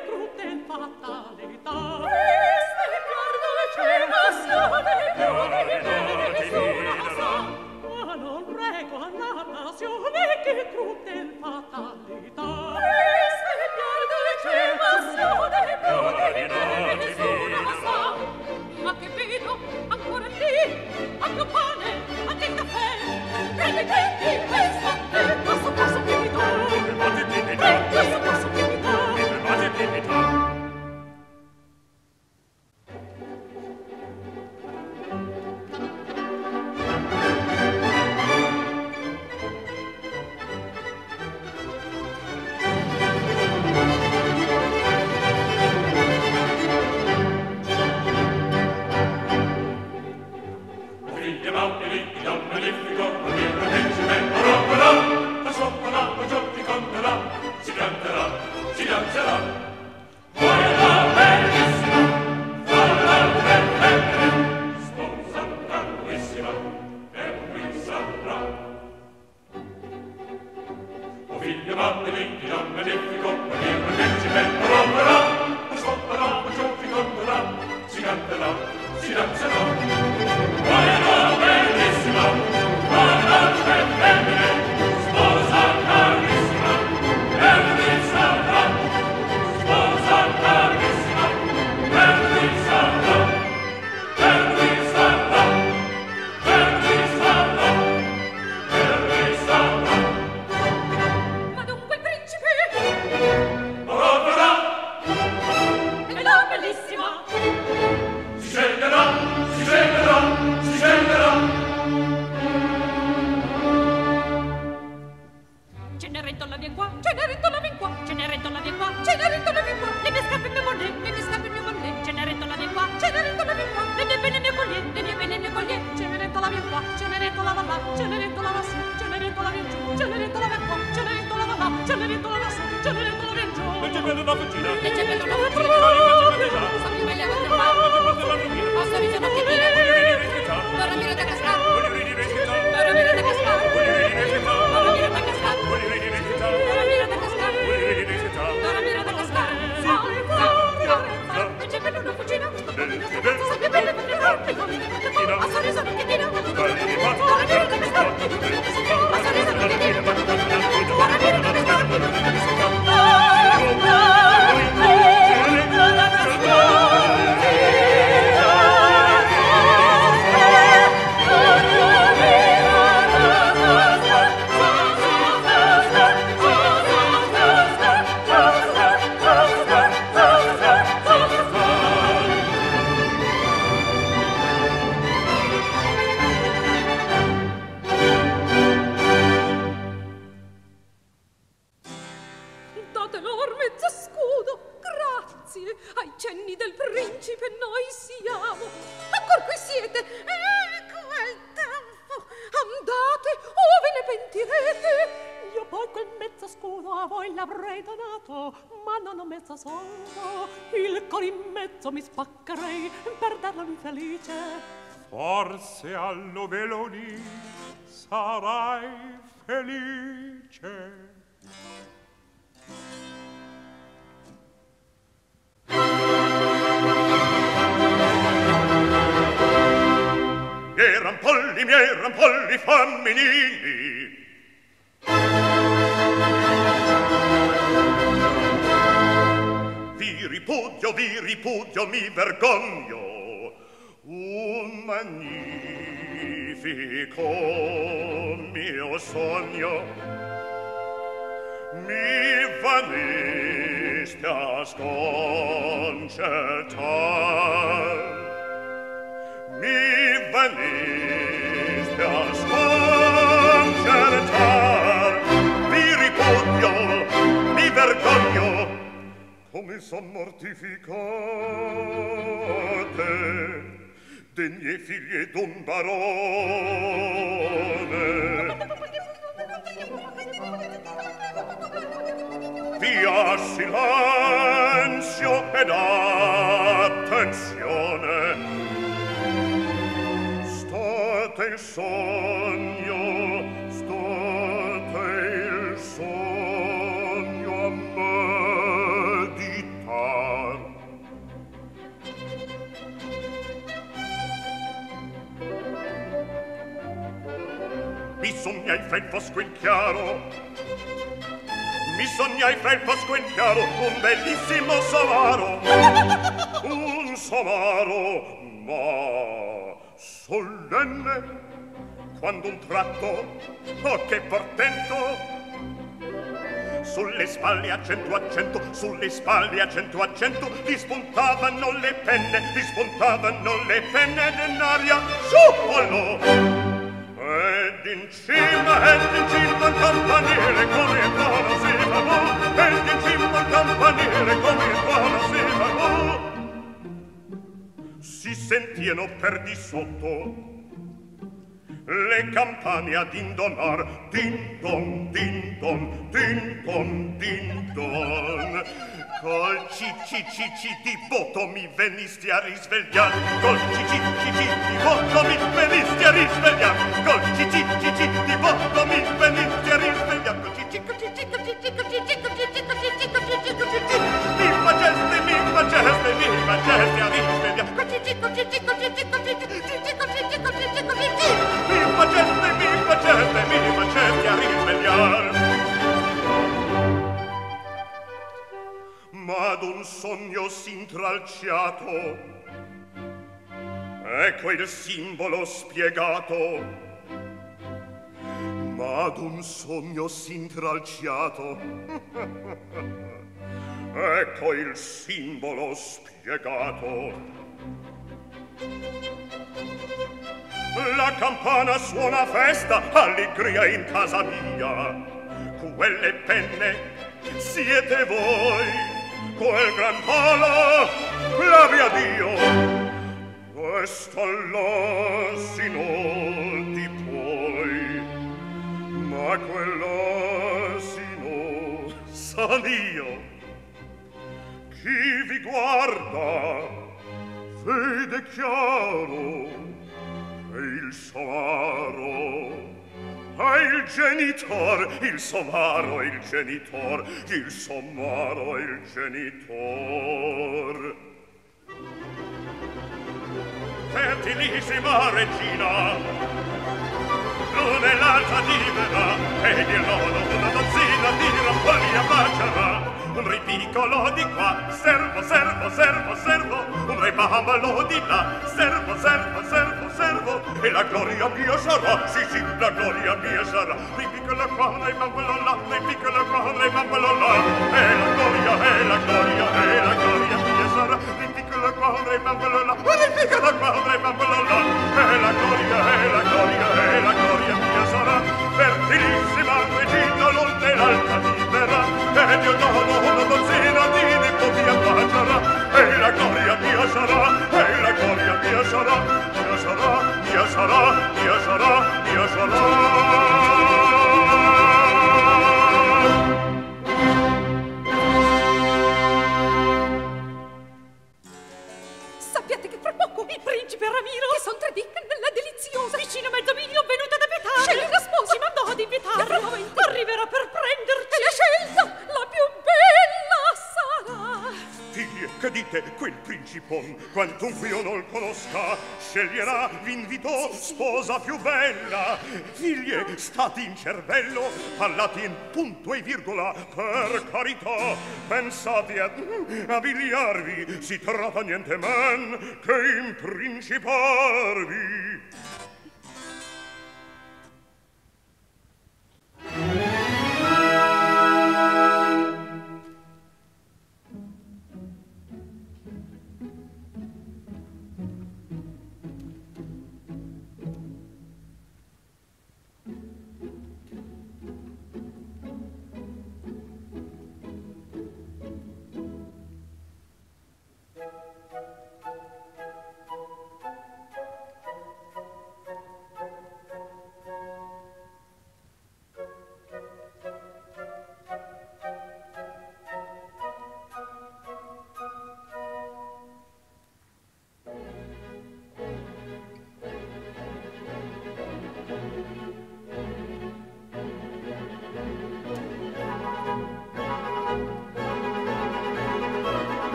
crude fatalità. Queste pierde passione, più di nessuna sa. Ma non prego a la passione che crude fatalità. Queste pierde passione, più di nessuna sa. Ma che vedo ancora lì, anche pane, anche il caffè. Prendi questo, passo che mi do. Questo passo che mi do. Forse all'ovelo lì sarai felice. Miei rampolli femminili. Vi ripudio, mi vergogno. Un magnifico mio sogno mi vaniste a sconcertar, mi vaniste a sconcertar. Vi ripudio, mi vergogno, come son mortificate de miei figli ed un barone. Via silenzio ed attenzione, state il sogno a meditare. sognai fra il fosco il chiaro, mi sognai fra il fosco il chiaro un bellissimo somaro, un somaro, ma solenne, quando un tratto, oh che portento, sulle spalle a cento, sulle spalle a cento, gli spuntavano le penne dell'aria, sciupolo! Ed in cima il campanile come il tuono si pagò, ed in cima il campanile come il tuono si pagò. Si sentiano per di sotto le campane ad indonar, din don, din don, din don, din don. Col ci di voto mi venisti a risvegliar, col ci di voto mi venisti a risvegliar, col ci di voto mi venisti a risvegliar, col ci mi faceste a risvegliar, col ci mi faceste a risvegliar. Ma ad un sogno s'intralciato, ecco il simbolo spiegato. Ma ad un sogno s'intralciato, ecco il simbolo spiegato. La campana suona festa, allegria in casa mia. Quelle penne siete voi, quel gran palo, gloria a Dio. Questo all'asino di poi, ma quell'asino san io. Chi vi guarda vede chiaro che il somaro è il genitor, il somaro è il genitor, il somaro è il genitor. Fertilissima regina, l'una e l'altra libera, ed il loro una dozzina di rampolli abbraccerà. Un re piccolo di qua, servo, un re bambalo di là, servo, e la gloria mia sarà, sì, la gloria mia sarà. Re piccolo qua, un re bambalo là, re piccolo qua, un re bambalo là, e la gloria mia sarà. Re piccolo qua, un re bambalo là, re piccolo qua, un re bambalo là, e la gloria mia sarà. Fertilissima regina, l'onta e l'altra libera, e Dio dono una dozzina di nipoti abbraccerà, e la gloria mia sarà, e la gloria mia sarà, mia sarà, mia sarà, mia sarà, mia sarà. Sappiate che fra poco il principe Ramiro, che son 3 dì nella deliziosa, vicino a mezzo miglio venuta ad abitare, sceglie la sposa, ci mandò ad invitarlo, arriverà per prenderci, e la scelta la più bella sarà. Figlie, che dite, quel principon, quantunque io non conosca, sceglierà, v'invito, sposa più bella. Figlie, stati in cervello, parlati in punto e virgola, per carità, pensate a abbiliarvi, si tratta niente men che imprinciparvi.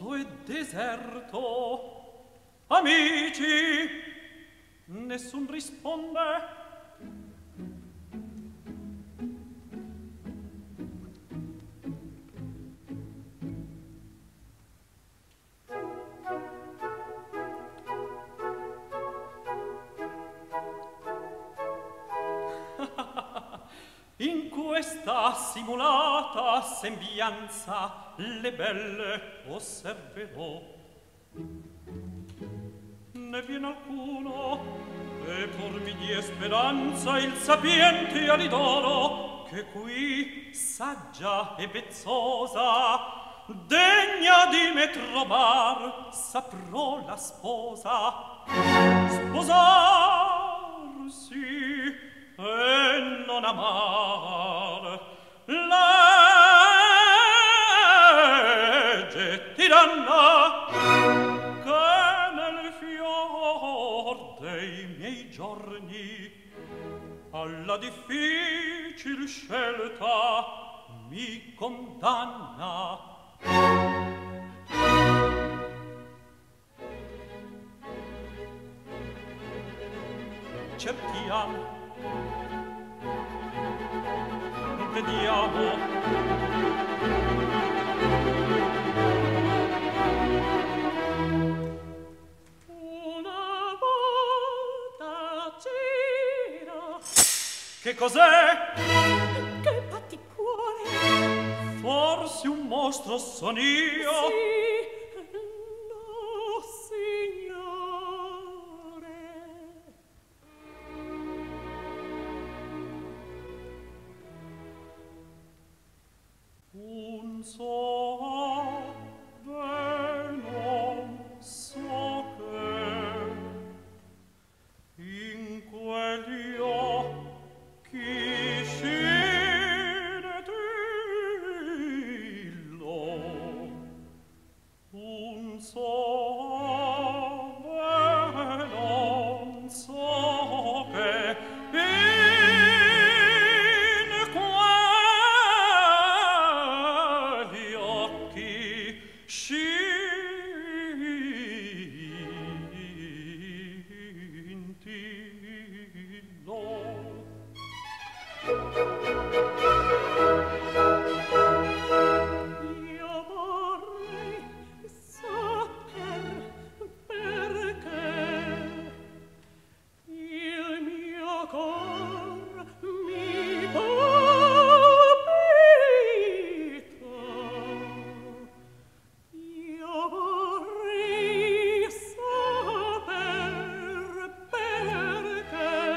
tutto è deserto. Amici, nessun risponde. In questa simulata sembianza le belle osserverò. Ne viene alcuno e pur mi die speranza il sapiente Alidoro, che qui saggia e vezzosa degna di me trovar saprò la sposa. Sposarsi e non amar, legge tiranna che nel fior dei miei giorni alla difficil scelta mi condanna. Cerchiamo, vediamo, una volta c'era. Che cos'è? Che batticuore! Forse un mostro son io? Sì, no, signore. Un so bene, non so che in quegli occhi scintillo, un so bene, non so che Io vorrei saper perché il mio cor mi palpita. Io vorrei saper perché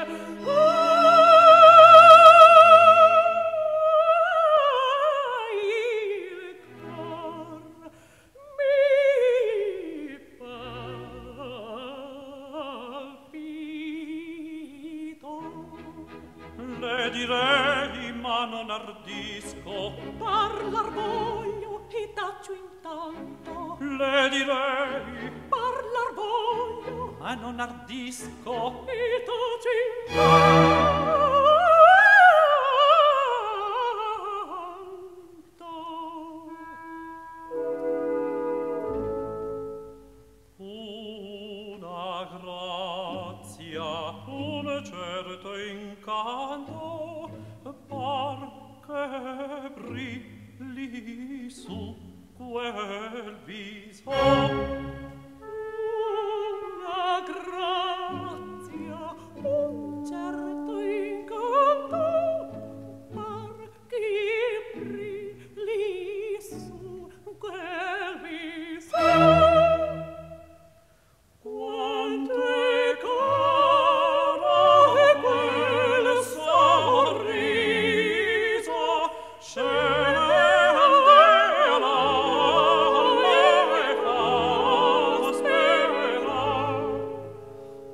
le direi, ma non ardisco. parlar voglio e taccio intanto. Le direi, Parlar voglio ma non ardisco. e taccio intanto. Una grazia, un certo incanto par che brilli su quel viso. Una grazia, un certo incanto par che brilli su quel viso. Quanto è caro quel sorriso, scende l'alma e fa sperar.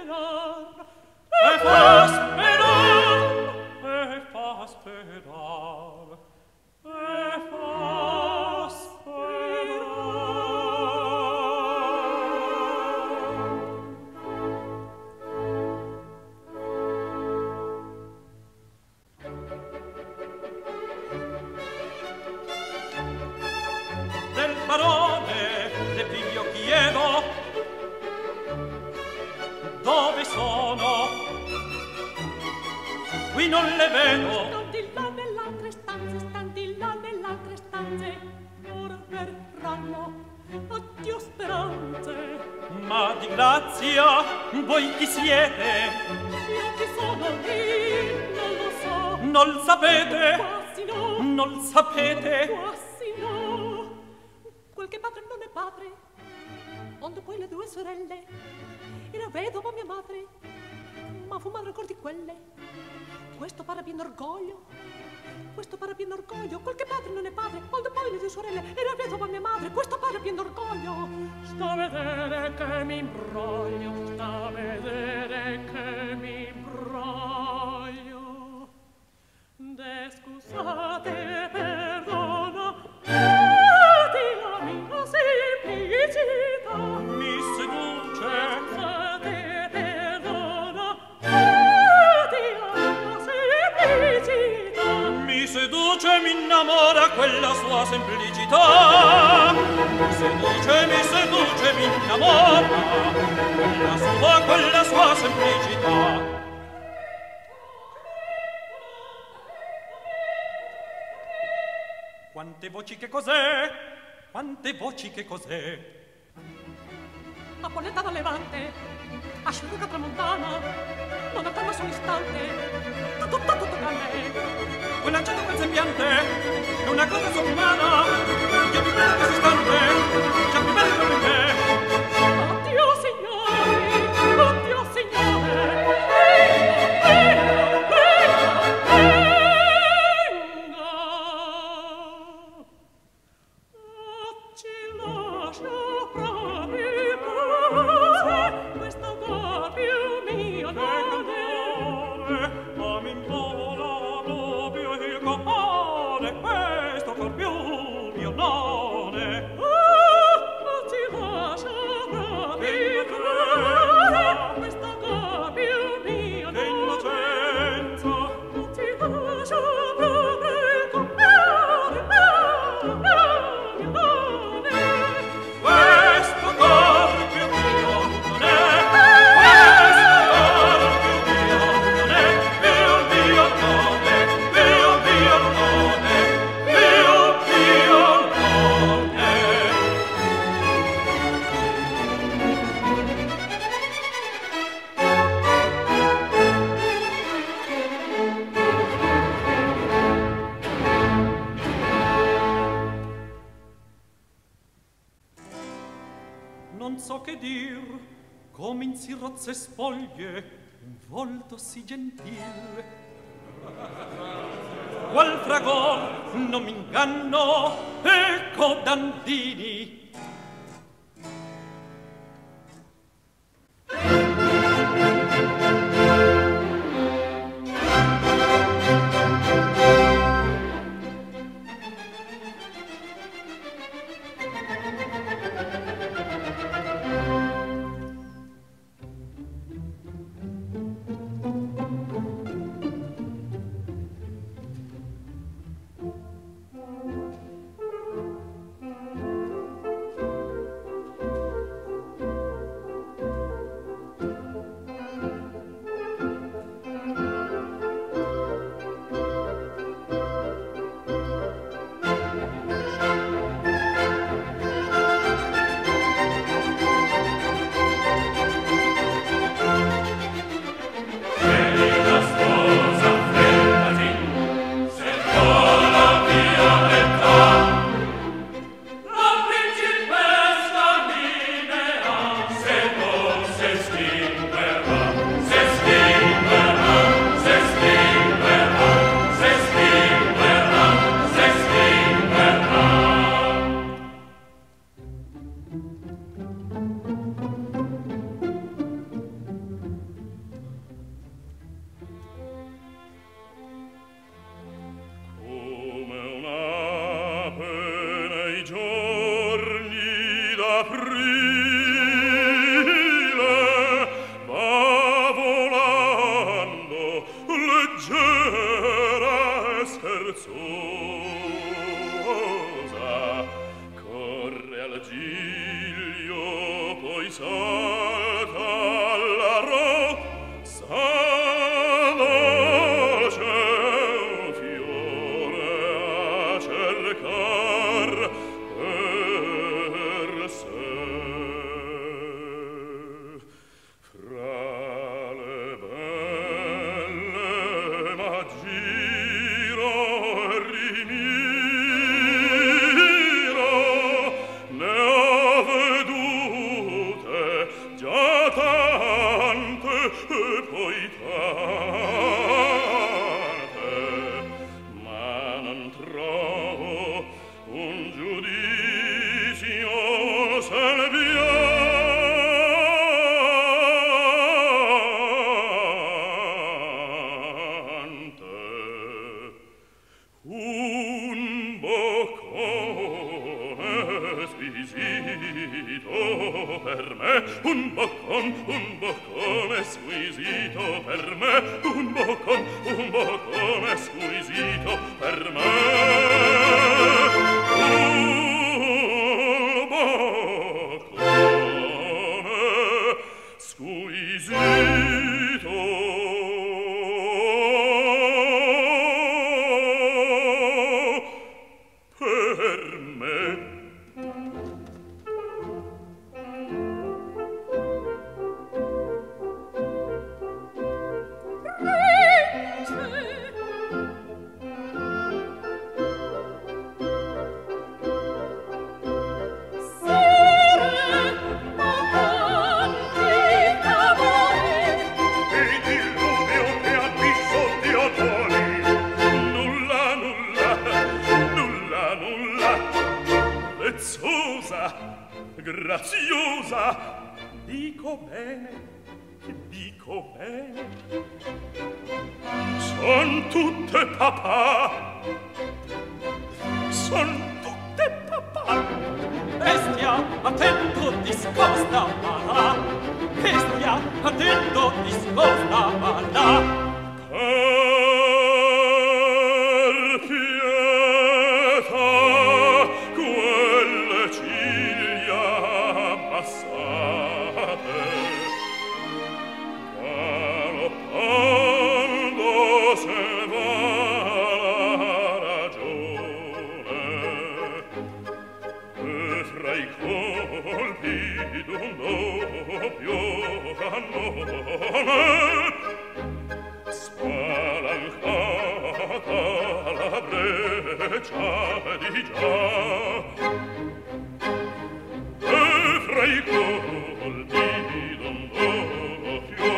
Dove sono? Qui non le vedo. Stan di là nell'altre stanze, stan di là nell'altre stanze. Ora verranno, addio speranze. Ma di grazia, voi chi siete? Io chi sono lì, non lo so. Non sapete? Quasi no. Non sapete? Quasi no. Quel che padre non è padre. Onde poi le due sorelle era vedova mia madre, ma fu madre ancor di quelle. Questo pare bien orgoglio, questo pare bien orgoglio. Quel che padre non è padre, onde poi le due sorelle era vedova mia madre. Questo pare bien orgoglio. Sta a vedere che mi imbroglio, sta a vedere che mi imbroglio. Scusate, perdona, di la mia semplicità. Mi seduce. Scusate, perdona, di la mia semplicità. Mi seduce, mi innamora quella sua semplicità. Mi seduce, mi innamora quella sua semplicità. Quante voci, che cos'è? Quante voci, che cos'è? Apolletta da Levante, asciuga tramontana, non attenda solo istante, tutto cane. Quell'accento, quel sembiante, è una cosa sovrumana, già più bella questo istante, già più bella per me. Addio signori, addio signore, non so che dir, come in sì rozze spoglie, un volto sì gentil. Qual fragor, non m'inganno, ecco Dandini. vezzosa, corre al giglio, poi salta alla rossa, c'è un fiore a cercar per sé. Fra le belle m'aggiro e rimiro, ne ho vedute già tante e poi tante, ma non trovo un giudizio selviante. Un boccone squisito per me, un boccone squisito per me, un boccone squisito per me, un boccone squisito per me. E il diluvio che ha visto di odori. Nulla, vezzosa, graziosa, dico bene, son tutte papà, Bestia, attento, discosta, malà. Bestia, attento, discosta, malà. Per pietà, quelle ciglia abbassate, galoppando se va la ragione, e fra i colpi d'un doppio cannone spalancata la breccia di già, e fra i colpi d'un doppio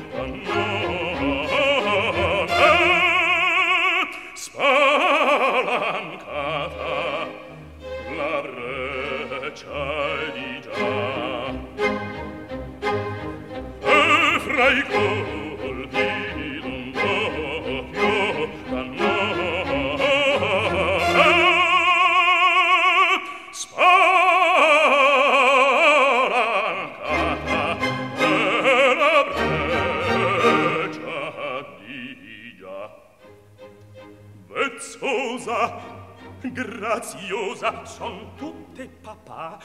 cannone spalancata la breccia di già, e fra i colpi d'un doppio cannone spalancata la breccia di già. Vezzosa, graziosa, son tutte papà.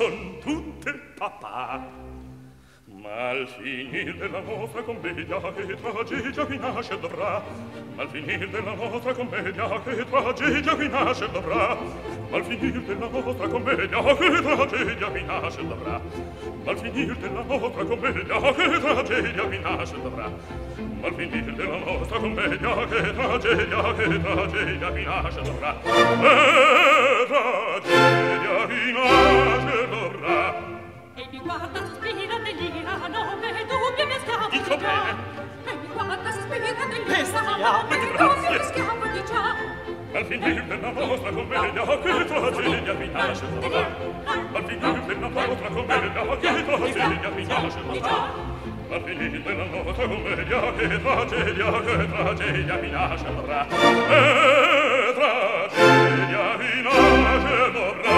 Ma al finir della nostra commedia che tragedia qui nasce dovrà, ma al finir della nostra commedia che tragedia qui nasce dovrà, ma al finir della nostra commedia che tragedia qui nasce dovrà, ma al finir della nostra commedia che tragedia qui nasce dovrà, ma al finir della nostra commedia che tragedia qui nasce dovrà, tragedia qui nasce dovrà. E mi guarda, sospira, delira, non me dubbia, mi schiavo di già. E mi guarda, sospira, delira, non me dubbia, mi schiavo di già. Al finir della nostra commedia che tragedia vi nasce dovrà, al finir della nostra commedia che tragedia vi nasce dovrà, al finir della nostra commedia che tragedia vi nasce dovrà, tragedia vi nasce dovrà.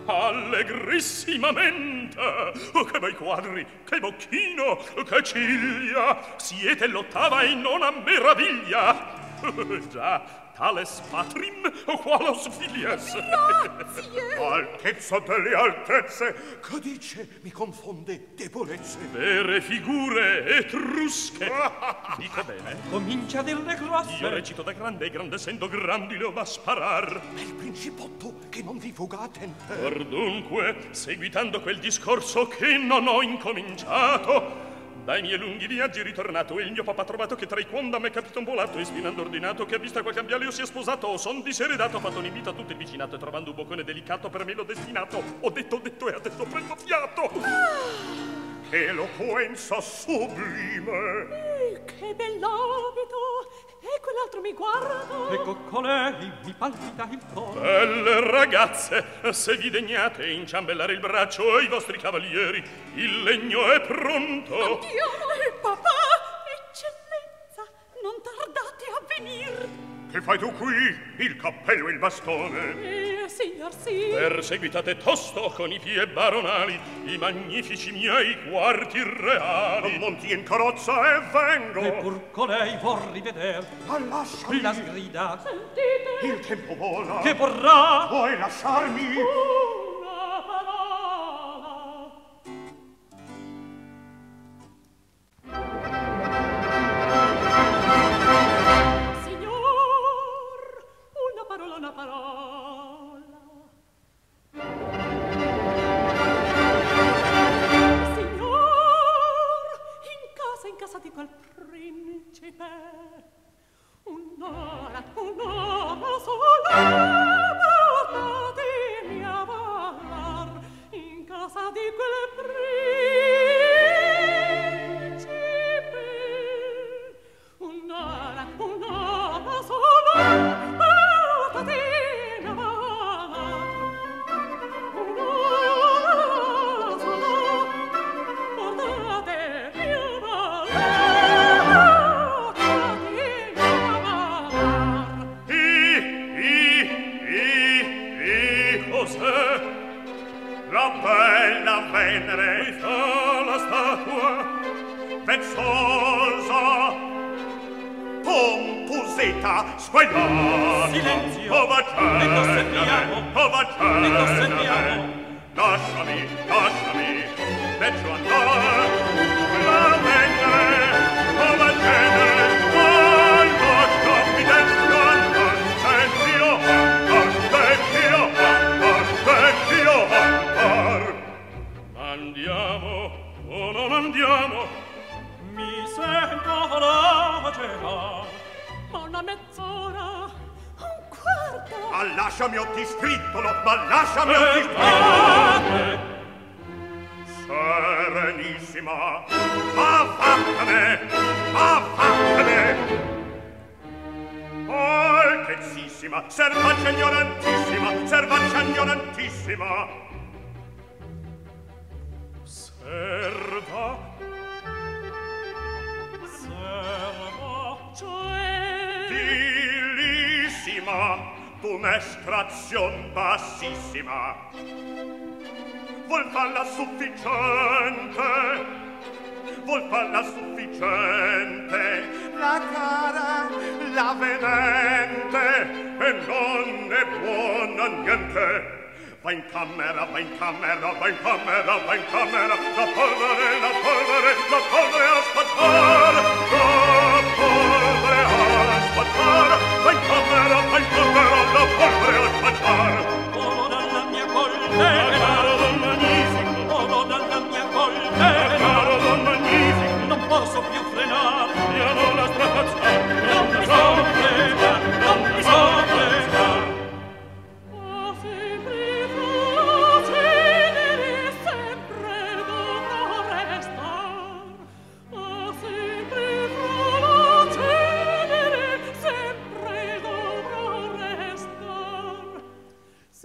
Allegrissimamente! Oh, che bei quadri, che bocchino, che ciglia! Siete l'ottava e non a meraviglia! Già, tales patrim, qualos filies! Grazie! Altezza delle altezze! Che dice? Mi confonde debolezze! Vere figure etrusche! Dico bene? Comincia a dirne grosse. Io recito da grande e grande essendo grandi le ho da sparar. Bel principotto che non vi fugate. Or dunque, seguitando quel discorso che non ho incominciato, dai miei lunghi viaggi ritornato e il mio papà ha trovato che tra i quando m'è capito un volato e spinando ordinato che a vista quel cambiale io sia sposato o son diseredato, ho fatto un invito a tutto il vicinato e trovando un boccone delicato per me l'ho destinato. Ho detto e adesso prendo fiato. Eloquenza sublime. Che bell'abito! E quell'altro mi guarda. E coccolei mi palpita il cuore. Belle ragazze, se vi degnate inciambellare il braccio ai vostri cavalieri, il legno è pronto. Andiamo! Papà! Eccellenza, non tardate a venir. Che fai tu qui? Il cappello e il bastone. Signor, sì. Perseguitate tosto con i piedi baronali i magnifici miei quarti reali. Monti in carrozza e vengo. E pur colei vor riveder Lasciami. la sgrida. Sentite. Il tempo vola. Che vorrà? Vuoi lasciarmi? Una parola. Signor, una parola, una parola. In casa di quel principe un'ora sola portatemi a ballar in casa di quel principe un'ora sola portatemi a ballar un'ora sola portatemi a La bella Venere mi fa la statua vezzosa pomposetta squagliata. Silenzio! Oh, va E t'osserviamo! Lasciami, leccio andare. La Venere, oh, va lasciami dentro andare. Andiamo o non andiamo? Mi sento lacera. Ma una mezz'ora, un quarto. Ma lasciami o ti scrittolo, ma lasciami o ti Serenissima, affattene. Altezissima, servaccia ignorantissima. Serva, Cioè, vilissima, d'un'estrazion bassissima. Vuol farla sufficiente, la cara, la venente, e non è buona niente. Va in camera, la polvere a spacciar, va in camera, la polvere a spacciar. Olo dalla mia coltera, Caro Don Magnifico, olo dalla mia coltera, caro Don Magnifico, non posso più frenare, piano la strapazzata, non mi so frenare, non mi so frenare. oh, sempre facile, sempre dovrò restar. Oh, sempre facile, sempre dovrò restar.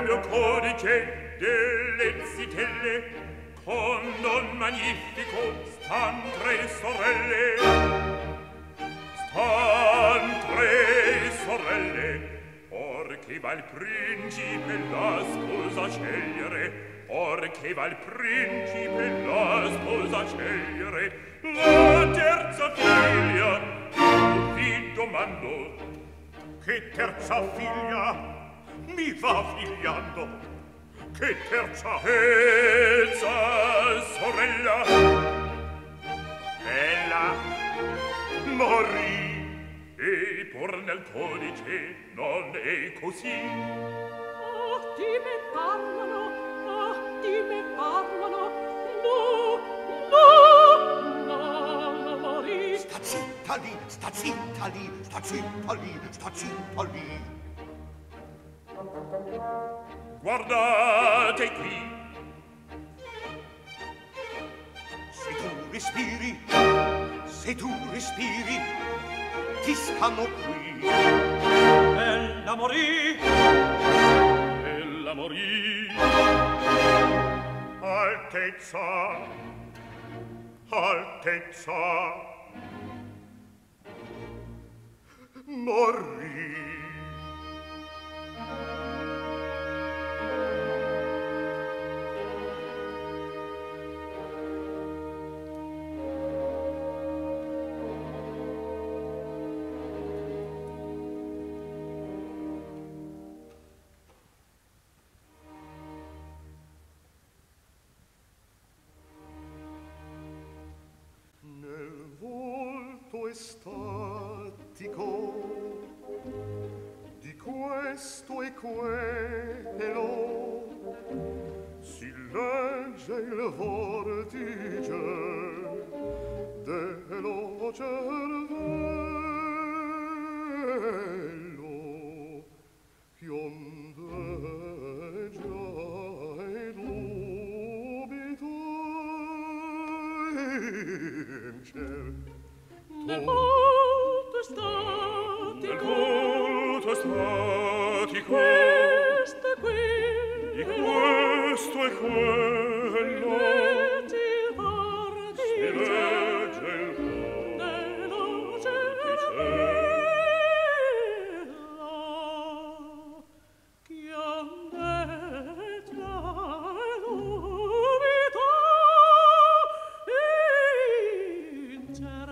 mio codice delle zitelle, con don magnifico stan tre sorelle. Stan tre sorelle, or che va il principe la sposa scegliere, or che va il principe la sposa scegliere. La terza figlia, vi domando, che terza figlia mi va figliando? Che terza sorella? Ella morì, e pur nel codice non è così. Oh, di me parlano, no, morì. Sta zitta lì, sta zitta lì, sta zitta lì, sta zitta lì. Guardate qui, se tu respiri, ti stanno qui. Ella morì, altezza, morì. Statico di questo e quello si legge il vortice dello cervello che ondeggia e dubita in cielo. Nel volto statico, questo e quello, di questo e quello, leggi il vortice si legge il dello vortice che ondeggia e dubita in cielo.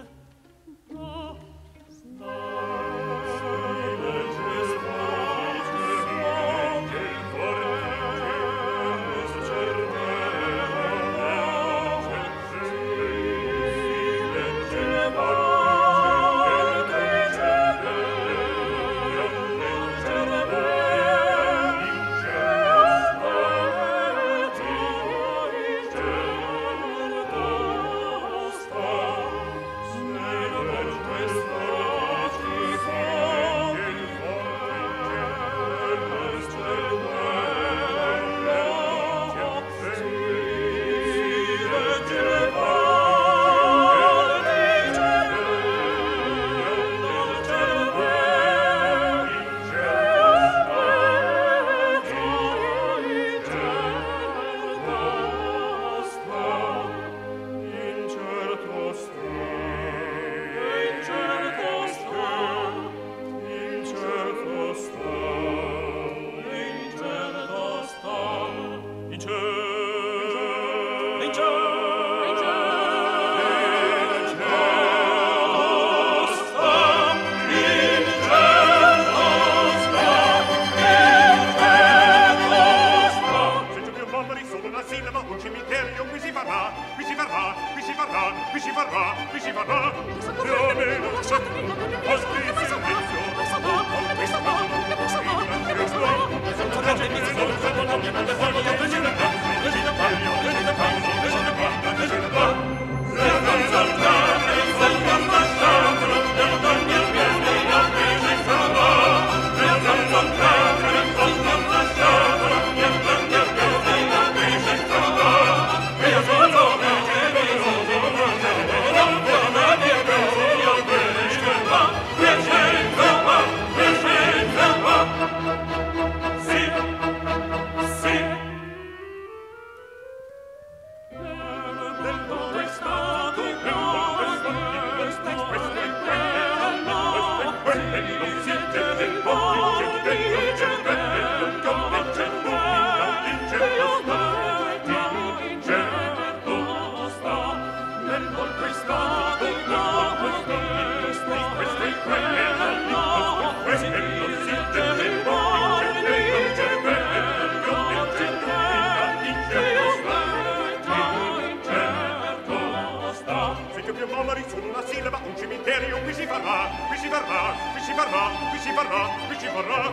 fuori solo una sillaba, un cimitero qui si farà, qui si farà, qui si farà, qui si farà, qui si farà.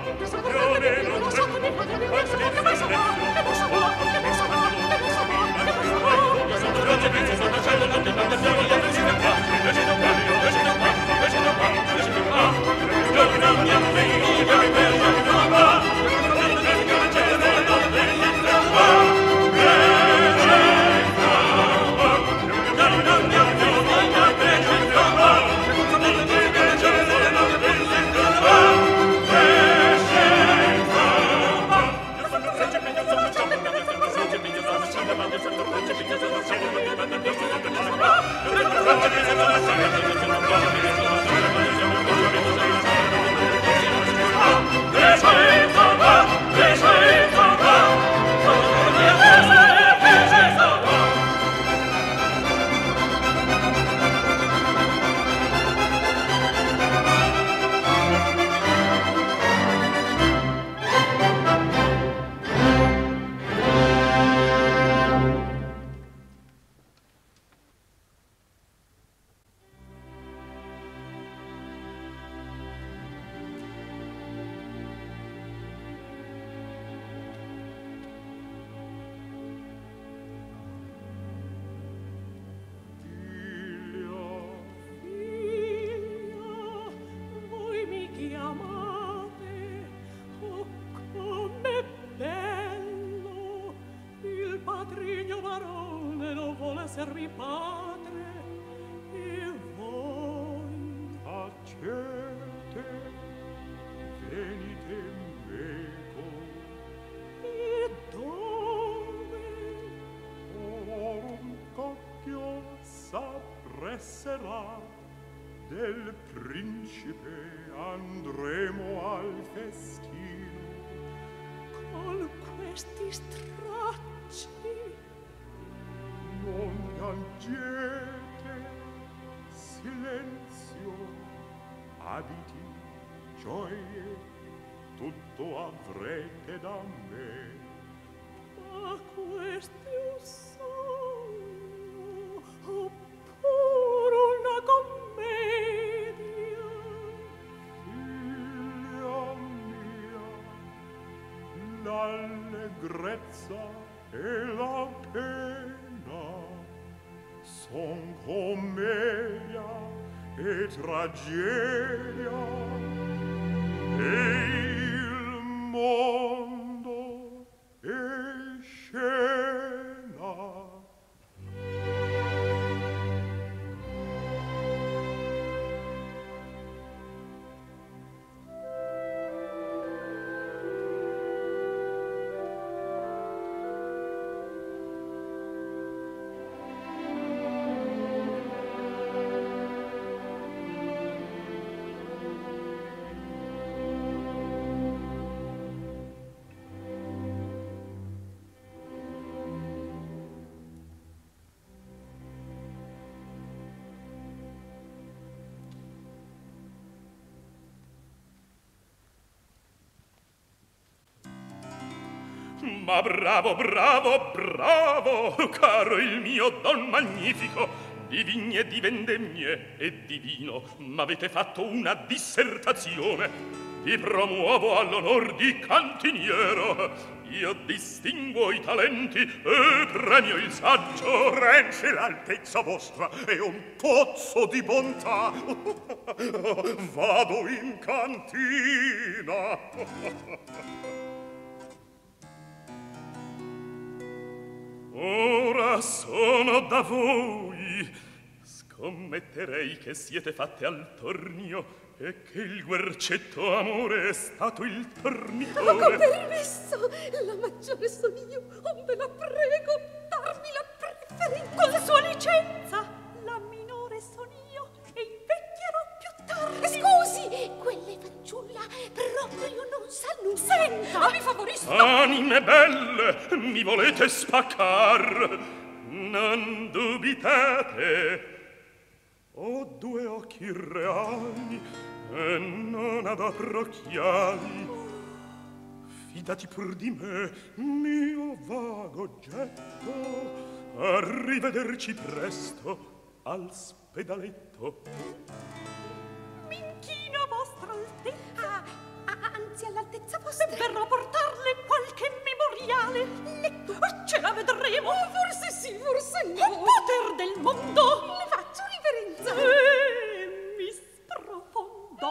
esservi padre, e voi accete, venite meco, e dove? orum cocchio s'appresserà, del principe andremo al festino. Con questi stracci non piangete, silenzio, abiti, gioie, tutto avrete da me. ma questo è un sogno oppure una commedia? Figlia mia, l'allegrezza e la pena son commedia e tragedia, e il mondo è scena. Ma bravo, bravo, bravo, caro il mio don magnifico, di vigne, di vendemmie e di vino m'avete fatto una dissertazione. Vi promuovo all'onor di cantiniero, io distinguo i talenti e premio il saggio. Renzi l'altezza vostra è un pozzo di bontà. Vado in cantina. Ora sono da voi. Scommetterei che siete fatte al tornio e che il guercetto amore è stato il tornitore. Ma con permesso, la maggiore sono io, onde la prego, darmi la preferenza. Con la sua licenza, la minore son io e invecchierò più tardi. Scusi, quelle fanciulla proprio non sanno. Senta, mi favorisco. Anime belle, mi volete spaccar? Non dubitate. Ho due occhi reali e non adopro occhiali. Fidati pur di me, mio vago oggetto. Arrivederci presto al specchio. all'ospedaletto. M'inchino a vostra altezza. Anzi, all'altezza vostra. Verrò a portarle qualche memoriale. Ce la vedremo. Forse sì, forse no. Il poter del mondo. Le faccio riverenza. Mi sprofondo.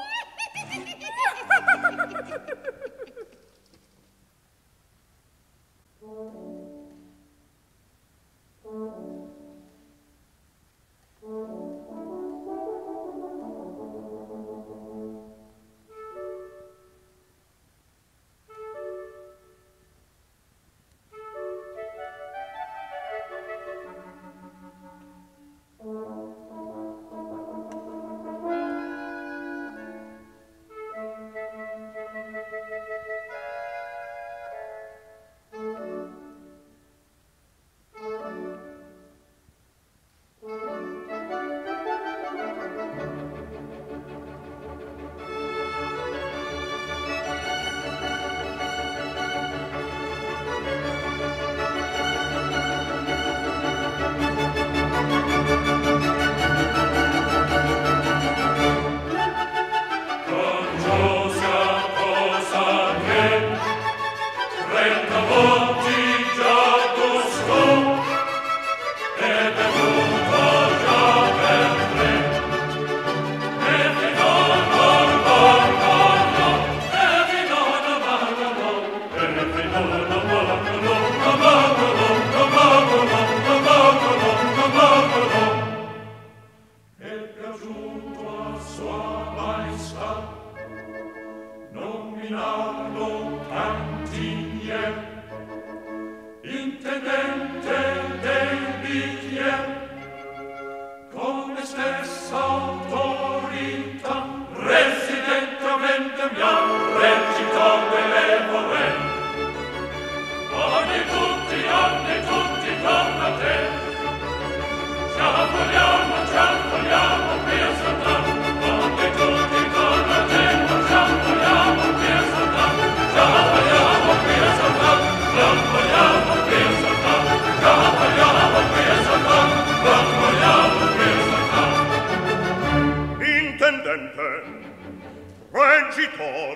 Regitor,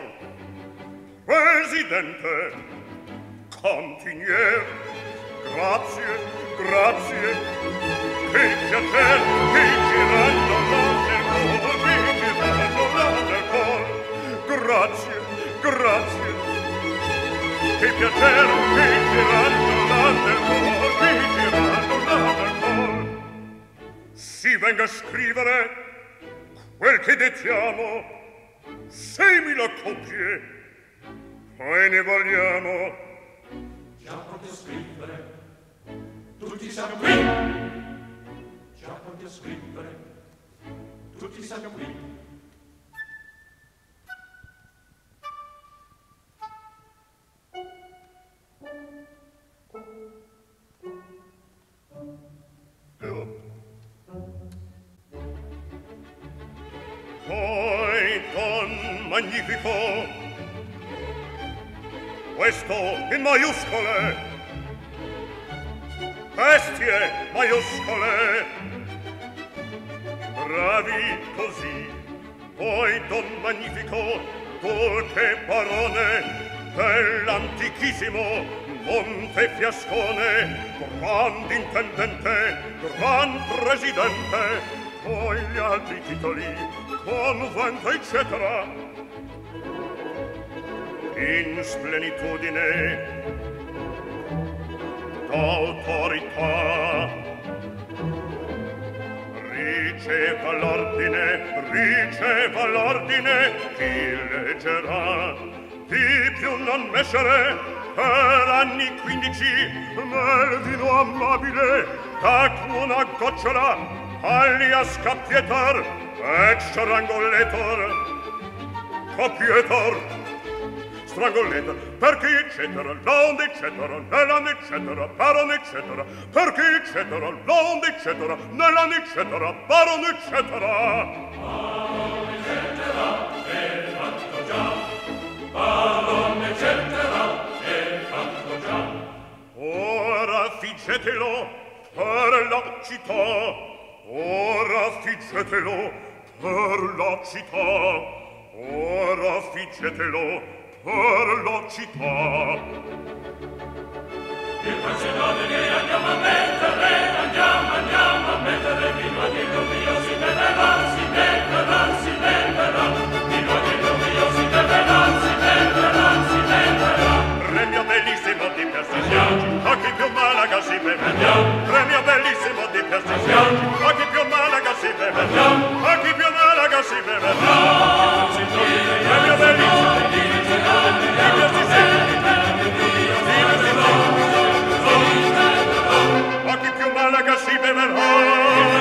Presidente, Cantiniere, grazie, grazie, che piacer, che girando là del cor, grazie, grazie, che piacer, che girando là del cor, si venga a scrivere quel che detiamo, 6.000 coppie, poi ne vogliamo. Già pronti a scrivere, tutti siamo qui. Già pronti a scrivere, tutti siamo qui. Poi, Don Magnifico, questo in maiuscole, bestie maiuscole, bravi così. Poi, Don Magnifico, dolce parone dell'antichissimo Montefiascone, grand intendente, gran presidente, poi gli altri titoli, convento, eccetera, in splenitudine d'autorità. Riceva l'ordine, chi leggerà, di più non mescere, per anni 15, nel vino amabile, d'acqua una gocciola, alia scappietar, ex strangolletor, copietor, strangolletor, perché eccetera, l'onde eccetera, nell'anno eccetera, baron eccetera, perché eccetera, l'onde eccetera, nell'anno eccetera, baron eccetera. Baron eccetera, è fatto già, baron eccetera, è fatto già. Ora figgetelo per la città, ora figgetelo per la città, ora figgetelo per la città. Il canzionone che andiamo a mettere fino a Dio mio si beverà, si beverà, si beverà, fino a Dio mio si beverà, si beverà, si beverà. Premio bellissimo di Persignani, a chi più Malaga si beverà. Premio bellissimo di Persignani, a chi più Malaga si beverà. A chi più Malaga si beverà. Premio bellissimo di Persignani, a chi più Malaga si beverà.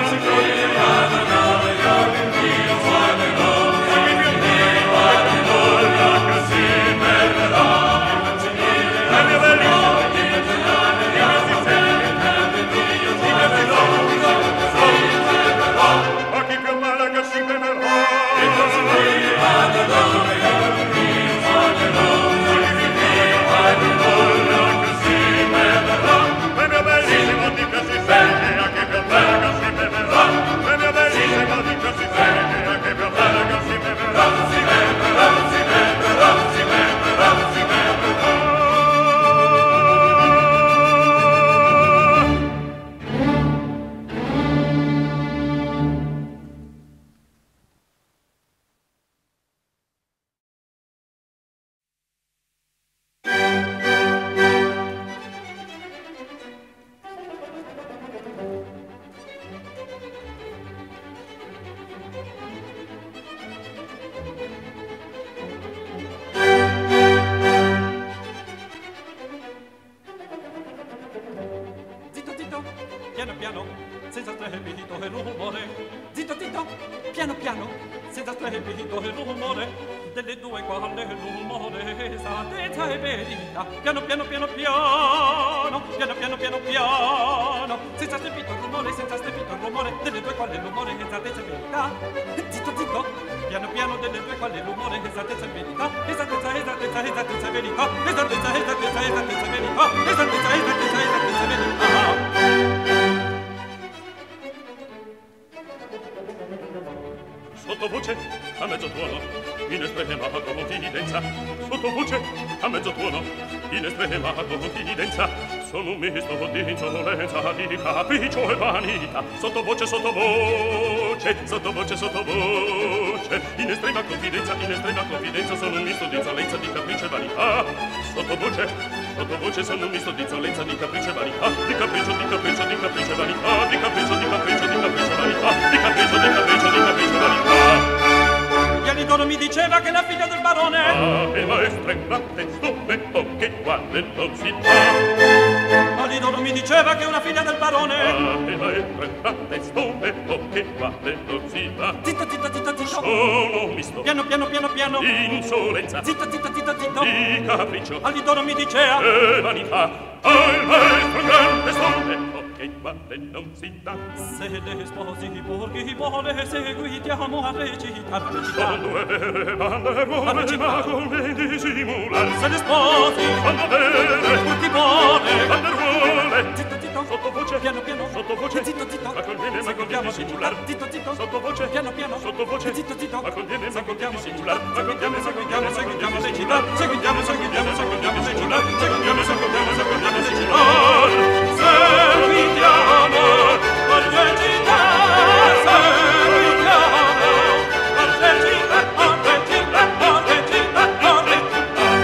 Sottovoce a mezzotuono, in estrema confidenza. Sottovoce a mezzotuono, in estrema confidenza. Sono un misto di insolenza, di capriccio e vanità. Sottovoce, sottovoce, sottovoce, sottovoce. In estrema confidenza, sono un misto di insolenza, di capriccio e vanità. Sottovoce, sottovoce, sono un misto di insolenza, di capriccio e vanità. Di capriccio, di capriccio, di capriccio e vanità. Di capriccio, di capriccio, di capriccio e vanità. Di capriccio, di capriccio, di capriccio e vanità. Pianitoro mi diceva che la figlia del barone e maestre gratte stupendo che quale non si fa. Alidoro mi diceva che è una figlia del barone e maestre gratte stupendo che quale non si fa. Zitto, zitto, zitto, zitto. Sono misto Piano, piano, piano, piano. Insolenza. Zitto, zitto, zitto, zitto. Di capriccio. Alidoro mi diceva e vanità. Al maestro grande stupendo che quale non si dà. Se le sposi borghi vuole seguitiamo a recitare, recitare. Due vere banderuole ma conveni simular. Se le sposi quando vere borghi vuole banderuole. Zitto, zitto. Sottovoce. Piano, piano. Sottovoce. Zitto, zitto. Ma conviene simular. Zitto, zitto. Sottovoce. Piano, piano. Sottovoce. Zitto, zitto. Ma conviene Seguitiamo, simular. Ma seguitiamo, conviene seguitiamo, recitare. Seguitiamo, seguitiamo, seguitiamo, recitare. Seguitiamo, seguitiamo, seguitiamo, recitare. Seguitiamo a recitare. Seguitiamo a recitare, a recitare, a recitare, a recitare.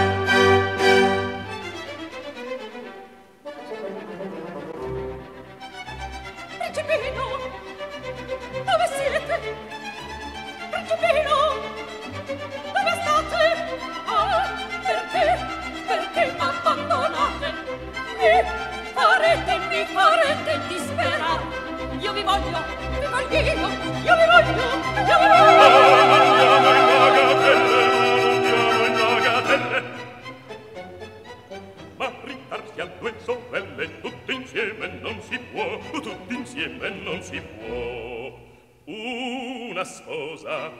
Principino, dove siete? Principino, dove state? Ah, perché? Perché m'abbandonate? Mi farete disperare. Io vi voglio, io vi voglio, io vi voglio. Andiamo in bagatelle. Ma ritarsi a due sorelle tutte insieme non si può, tutti insieme non si può. Una sposa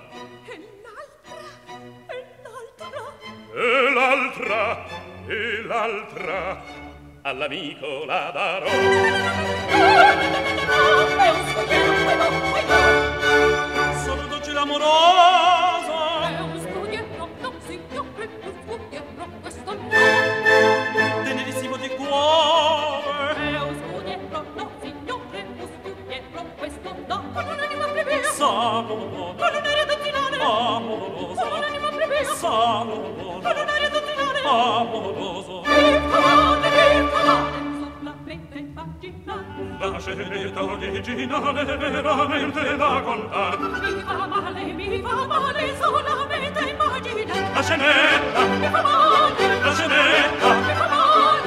e l'altra all'amico la darò. È un scogliere, Salomone, con un'aria dozzinale, amoroso, con un'anima plebea, Salomone, con un'aria dozzinale, amoroso, sopra mente immaginare, la scelta originale veramente da contare. mi fa male solamente immaginare, La scenetta, mi fa male, la scenetta, mi fa male,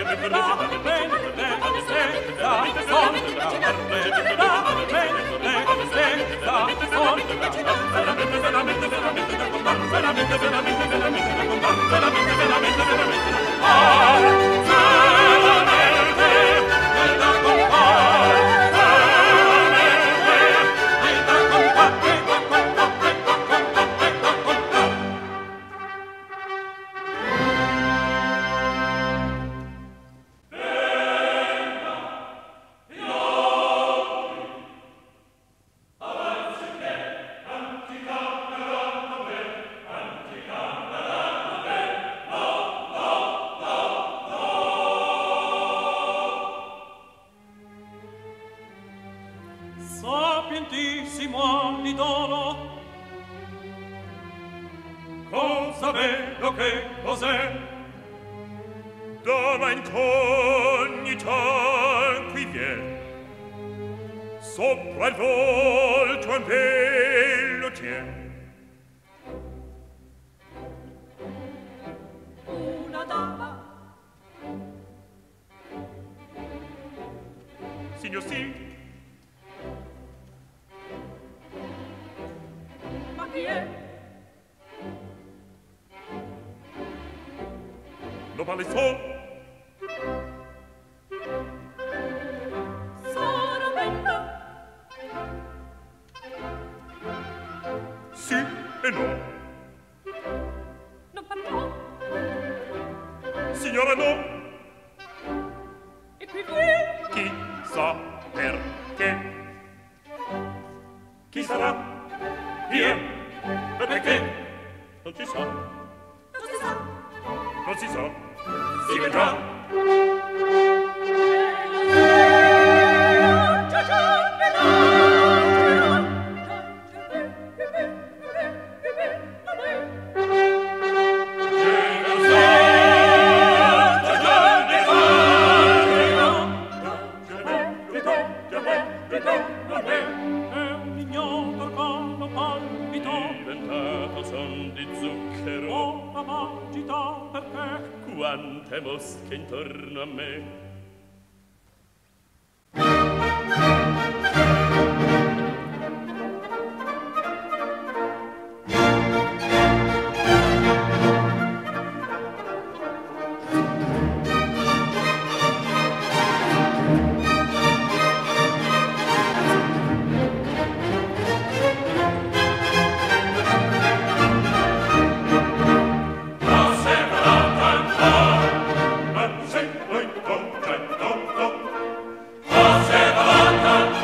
sapientissimo all'idolo. Cosa vedo, che cos'è? Dalla incognita qui vien, sopra il volto un velo tien. una dama, Signor sì, ma chi è? lo vale so, Sarà bella, sì e no. non parlò, Signora no, e qui viene, chi sa perché? Chi sarà? Chi è? Perché? Non si sa, non si sa, non si sa, si vedrà. È un ignoto organo palpito, Diventato son di zucchero, ora m'agita perché quante mosche intorno a me. Non si può incontrar,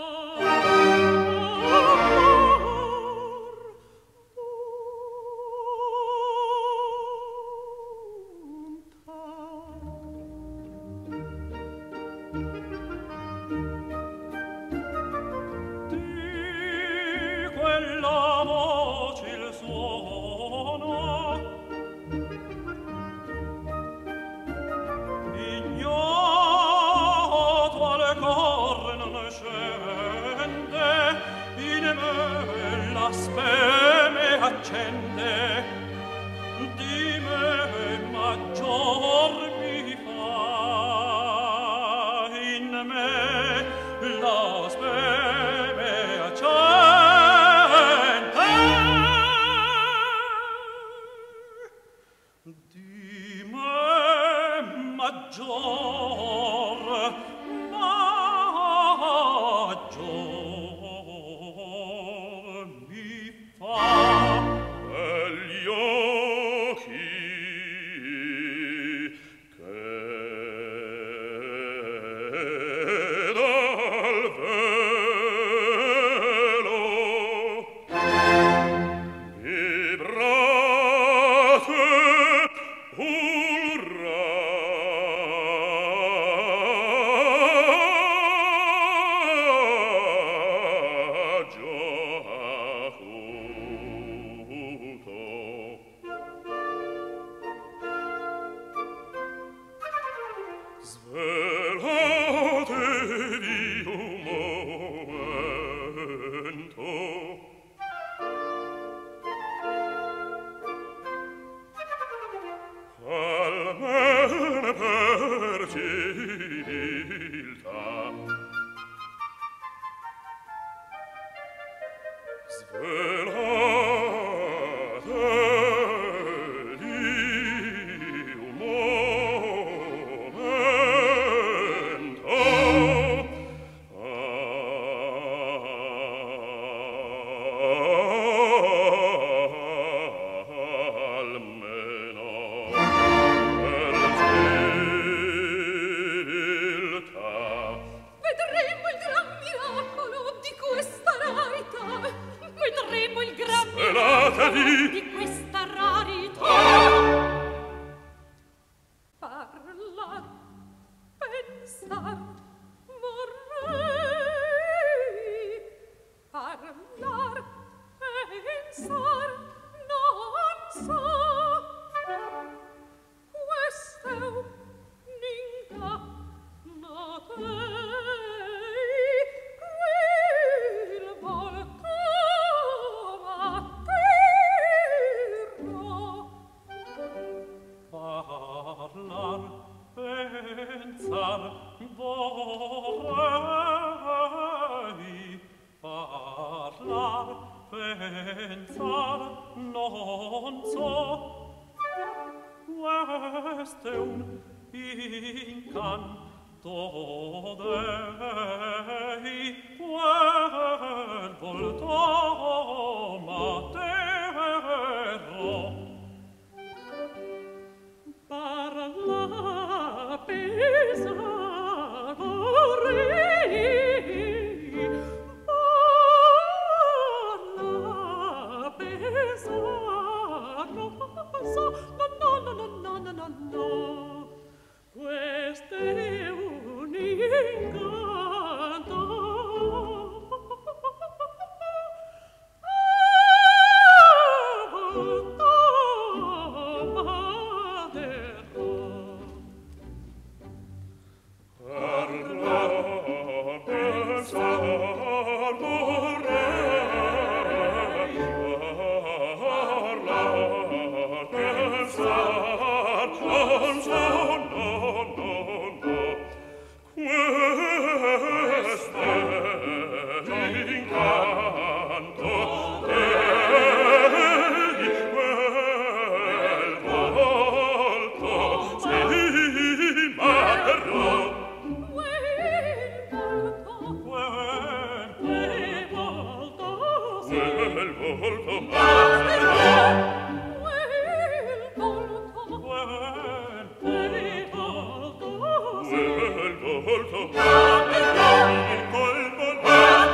Volto,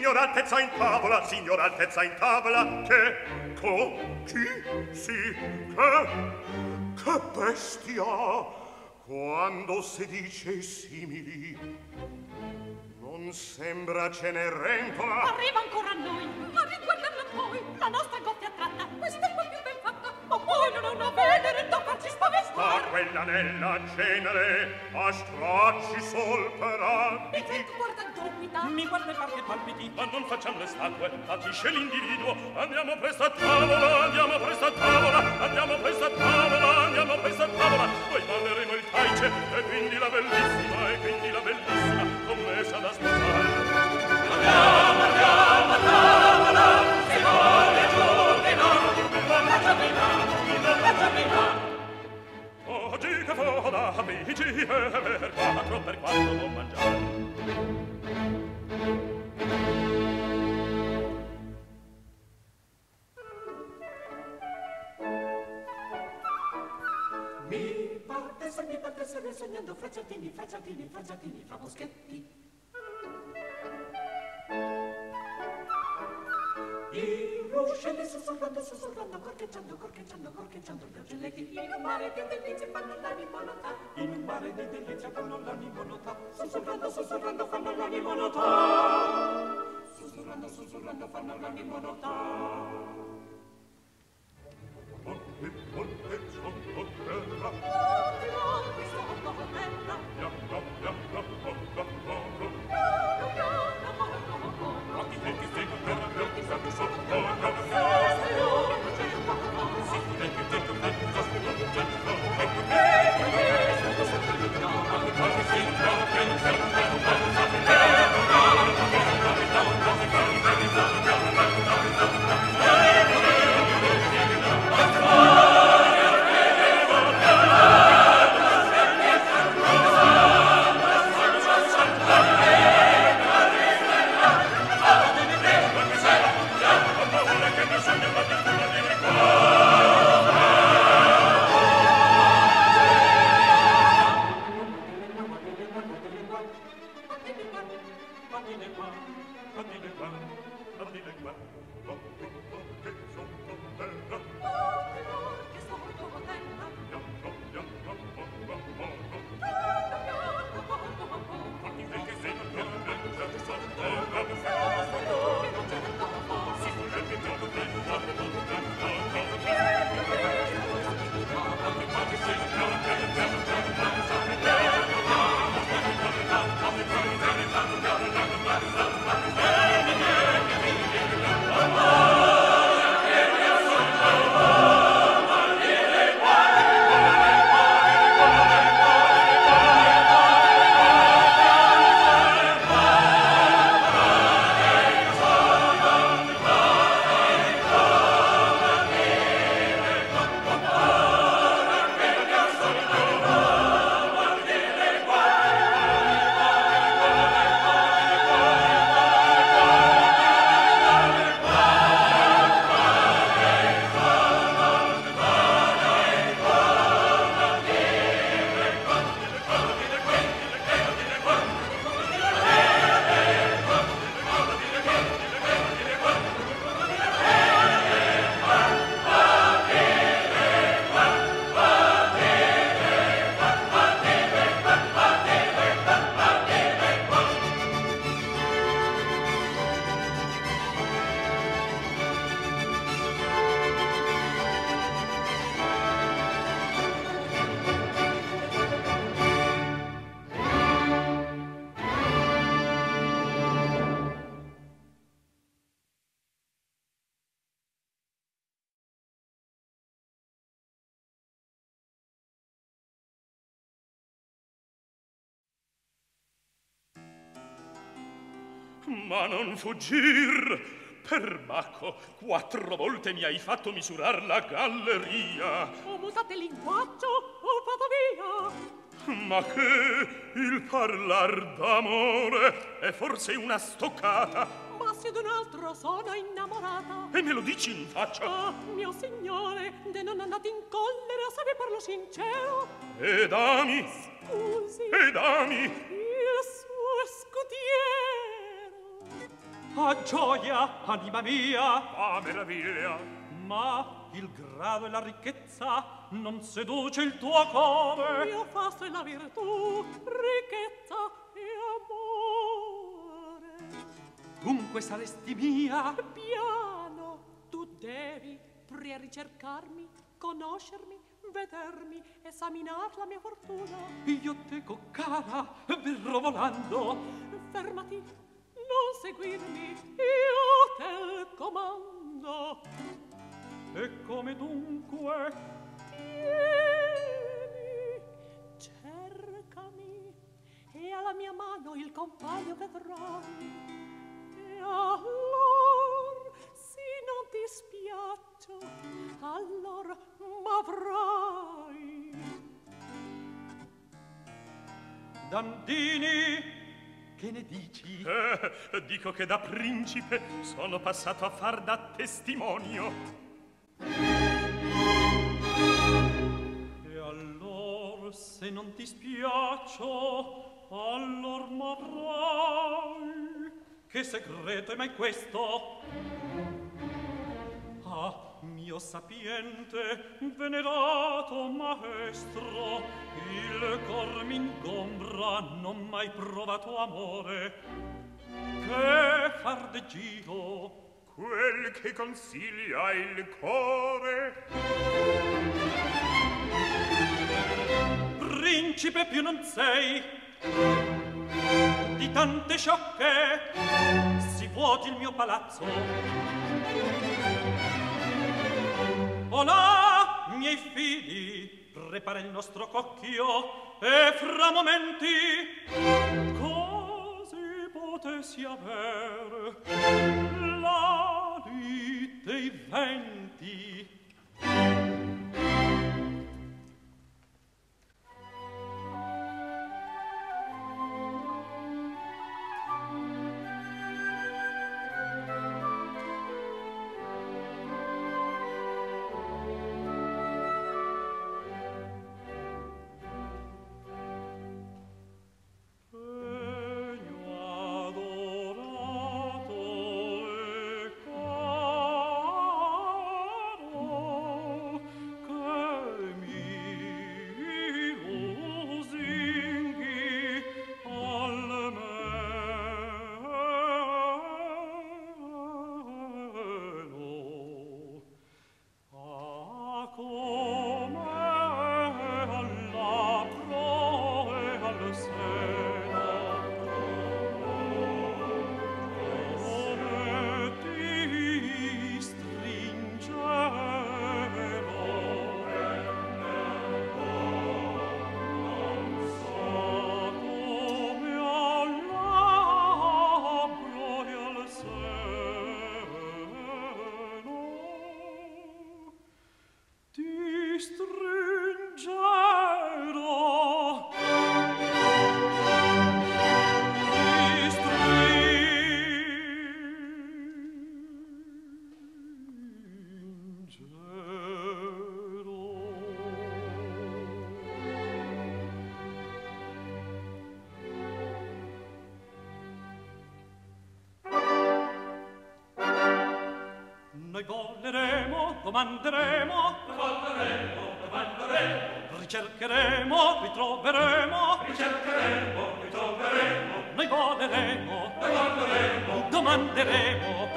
signor Altezza in tavola, signor Altezza in tavola, che, chi, sì, che bestia, quando si dice simili, non sembra Cenerentola. Arriva ancora a noi, a riguardarla poi, la nostra goffia tratta, questa è più ben fatta, ma poi non a vedere da farci spavestare. Ma quella nella cenere a stracci solperà. E che guarda dubita, Mi guarda e par che palpiti. Ma non facciamo le statue, patisce l'individuo. Andiamo presto a tavola, andiamo presto a tavola, andiamo presto a tavola, andiamo presto a tavola. Poi balleremo il caice, e quindi la bellissima, commessa da sposare. Andiamo a tavola, si vuole giù di noi, non faccia prima. Oggi che foda, amici, per quattro non mangiare. Mi parte stare sognando fracciatini, fra moschetti. I ruscelli sussurrando, corcheggiando gli uccelletti. In un mare di delizie fanno l'animo nota. In un mare di delizie fanno l'animo nota. Sussurrando fanno l'animo nota. Sussurrando fanno l'animo nota. Monte sottoterra. Ma non fuggir, per Bacco, 4 volte mi hai fatto misurar la galleria. O mutate il linguaggio, o vado via. Ma che il parlar d'amore è forse una stoccata. Ma se d'un altro sono innamorata. E me lo dici in faccia? Ah, mio signore, de non andate in collera, se vi parlo sincero. Ed ami? Scusi. Ed ami? Il suo scudiero. Ah gioia, anima mia. Ah, meraviglia! Ma il grado e la ricchezza non seduce il tuo cuore. Io fasto è la virtù, ricchezza e amore. Dunque saresti mia. Piano, tu devi pria ricercarmi, conoscermi, vedermi, esaminar la mia fortuna. Io teco cara, verrò volando. Fermati, non seguirmi, io te comando. E come dunque? Vieni, cercami, e alla mia mano il compagno vedrai. E allor, se non ti spiaccio, allor m'avrai. Dandini, che ne dici? Dico che da principe sono passato a far da testimonio. E allor, se non ti spiaccio, allor m'avrai. Che segreto è mai questo? Ah, mio sapiente, venerato maestro, il cor m'ingombra, non mai provato amore. Che far deggio? Quel che consiglia il core. Principe più non sei di tante sciocche, si vuoti il mio palazzo. Olà, miei figli, prepara il nostro cocchio e fra momenti così potessi aver l'ali dei venti. Noi voleremo, domanderemo, ricercheremo, ritroveremo, noi voleremo, domanderemo,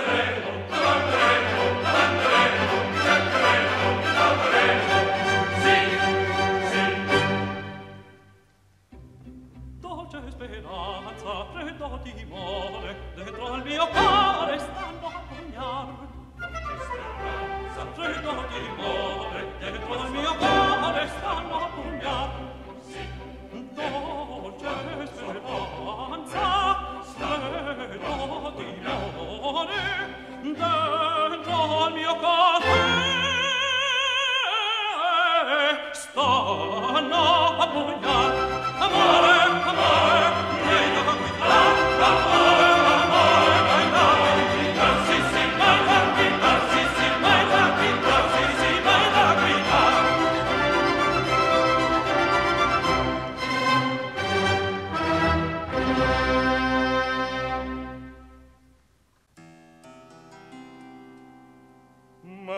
dolce speranza, freddo timore, dentro al mio cuore stanno a pugnar. Freddo timore, dentro al mio cuore stanno a pugnar. Dolce speranza, freddo timore, dentro al mio cuore stanno a pugnar. Amore, amore, vieni da qui, amore, amore, vai da qui, sì, sì, vai da qui, sì, sì, vai da qui, sì, sì, vai da qui.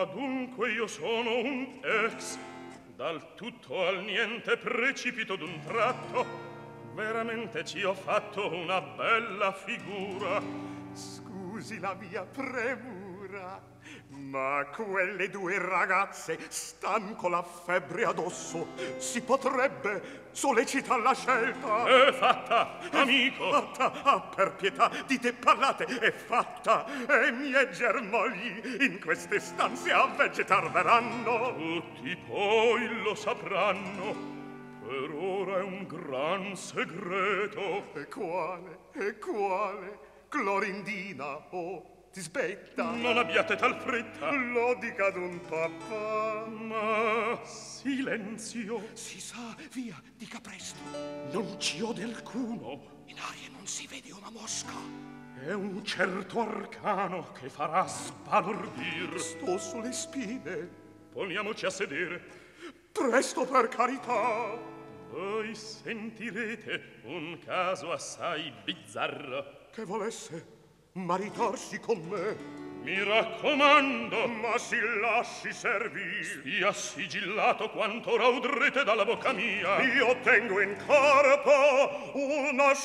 dunque io sono un ex, dal tutto al niente precipito d'un tratto. Veramente ci ho fatto una bella figura. Scusi la mia premura, ma quelle due ragazze stan con la febbre addosso. Si potrebbe sollecitare la scelta. È fatta, amico. Fatta, ah, per pietà, dite parlate, è fatta. E i miei germogli in queste stanze a vegetar verranno. Tutti poi lo sapranno. Per ora è un gran segreto. E quale? E quale? Clorindina, oh, ti spetta. Non abbiate tal fretta. Lo dica d'un papà. Ma silenzio. Si sa, via, dica presto. Non ci ode alcuno. In aria non si vede una mosca. È un certo arcano che farà sbalordir. Sto sulle spine. Poniamoci a sedere. Presto, per carità. Voi sentirete un caso assai bizzarro. Che volesse maritarsi con me. Mi raccomando. Ma si lasci servir. Stia sigillato quanto ora udrete dalla bocca mia. Io tengo in corpo una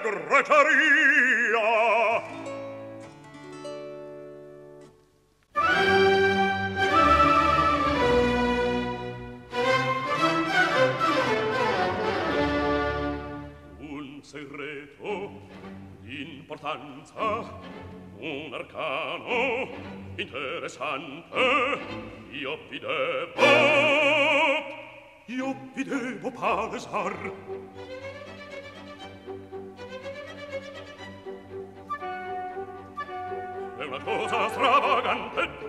segreteria. Segreto d'importanza, un arcano interessante. Io vi devo palesar. È una cosa stravagante.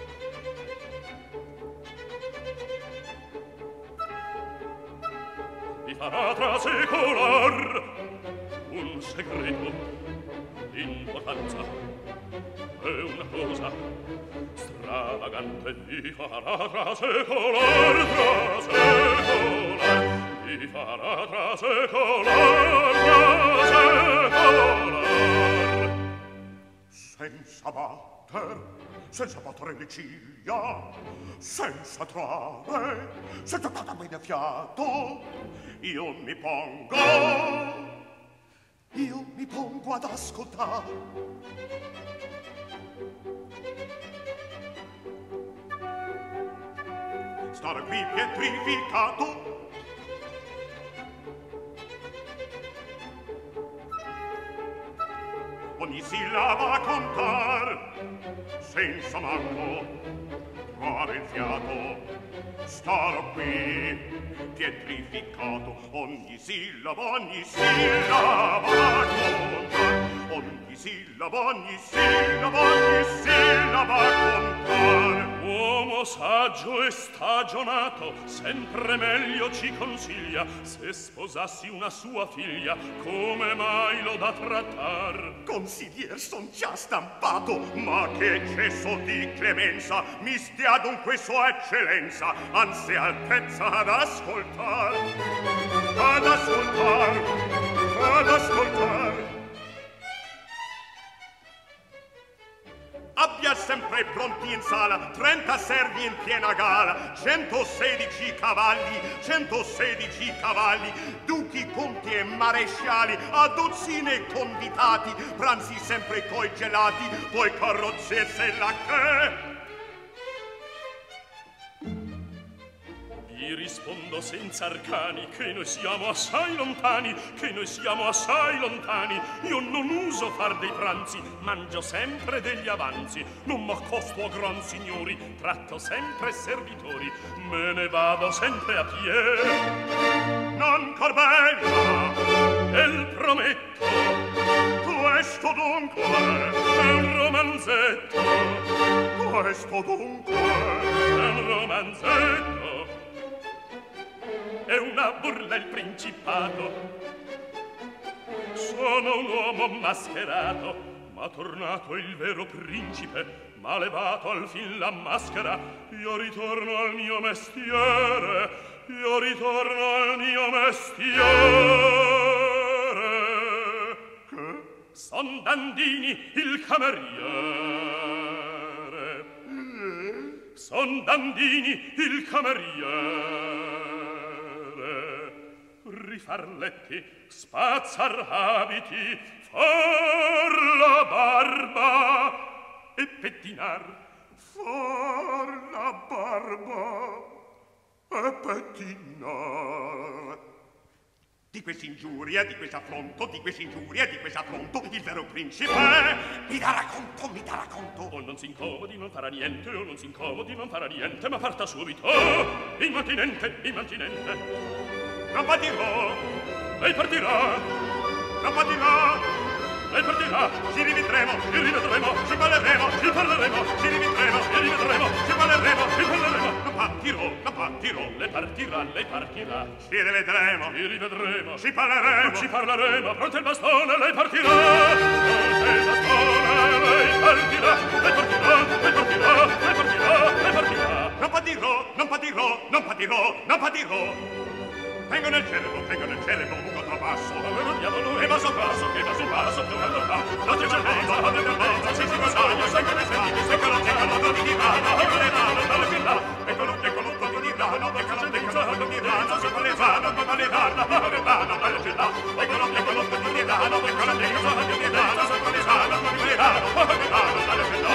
Vi farà trasecolar un segreto d'importanza. È una cosa stravagante. Vi farà trasecolar, vi farà trasecolar. Senza battere le ciglia, senza trarre, senza dar bene fiato, io mi pongo ad ascoltare. Stare qui pietrificato, ogni sillaba contar, senza manco trovare il fiato. Starò qui pietrificato, ogni sillaba contar, ogni sillaba contar. Uomo saggio e stagionato, sempre meglio ci consiglia, se sposassi una sua figlia, come mai lo da trattar? Consiglier son già stampato, ma che eccesso di clemenza, mi stia dunque sua eccellenza, anzi altezza ad ascoltar, ad ascoltar, ad ascoltar. Abbia sempre pronti in sala 30 servi in piena gala, 116 cavalli, duchi, conti e maresciali, a dozzine convitati, pranzi sempre coi gelati, poi carrozze e sellacche. Vi rispondo senza arcani che noi siamo assai lontani, Io non uso far dei pranzi, mangio sempre degli avanzi, non m'accosto a gran signori, tratto sempre servitori, me ne vado sempre a piedi. Non corbella, El prometto, questo dunque è un romanzetto, questo dunque è un romanzetto. È una burla il principato. Sono un uomo mascherato, ma tornato il vero principe, m'ha levato al fin la maschera. Io ritorno al mio mestiere, Son Dandini il cameriere. Son Dandini il cameriere, rifar letti, spazzar abiti, far la barba e pettinar. Far la barba e pettinar. Di quest'ingiuria, di quest'affronto, di quest'ingiuria, di quest'affronto, il vero principe mi dà racconto, mi dà racconto. O non si incomodi, non farà niente, o non si incomodi, non farà niente, ma parta subito. Immantinente, immantinente. Non partirò. Lei partirà. Non partirò. Lei partirà. Ci rivedremo, Ci rivedremo. ci parleremo, Ci parleremo. ci rivedremo, Ci rivedremo. ci parleremo, Ci parleremo. non partirò, non partirò. Lei partirà, lei partirà. Ci rivedremo, Ci rivedremo. ci parleremo, Ci parleremo. Pronto il bastone, lei partirà. Pronto il bastone, lei partirà. Lei partirà, lei partirà, lei partirà, lei partirà. non partirò, non partirò, non partirò, non partirò. Tengo nel cervo, un conto basso. Avevo diavolo, e va sul passo, che va sul passo, dove va? La tua certezza, la tua certezza, si guadagna, sempre le senti, eccolo, eccolo, non ti dirano, eccolo, dalle villa, eccolo, eccolo, non ti dirano, eccolo, eccolo, non ti dirano, si vuole vano, ma vale vano, dalle villa, eccolo, eccolo, non ti dirano, eccolo, eccolo, non ti dirano, si vuole vano, ma vale vano, dalle villa,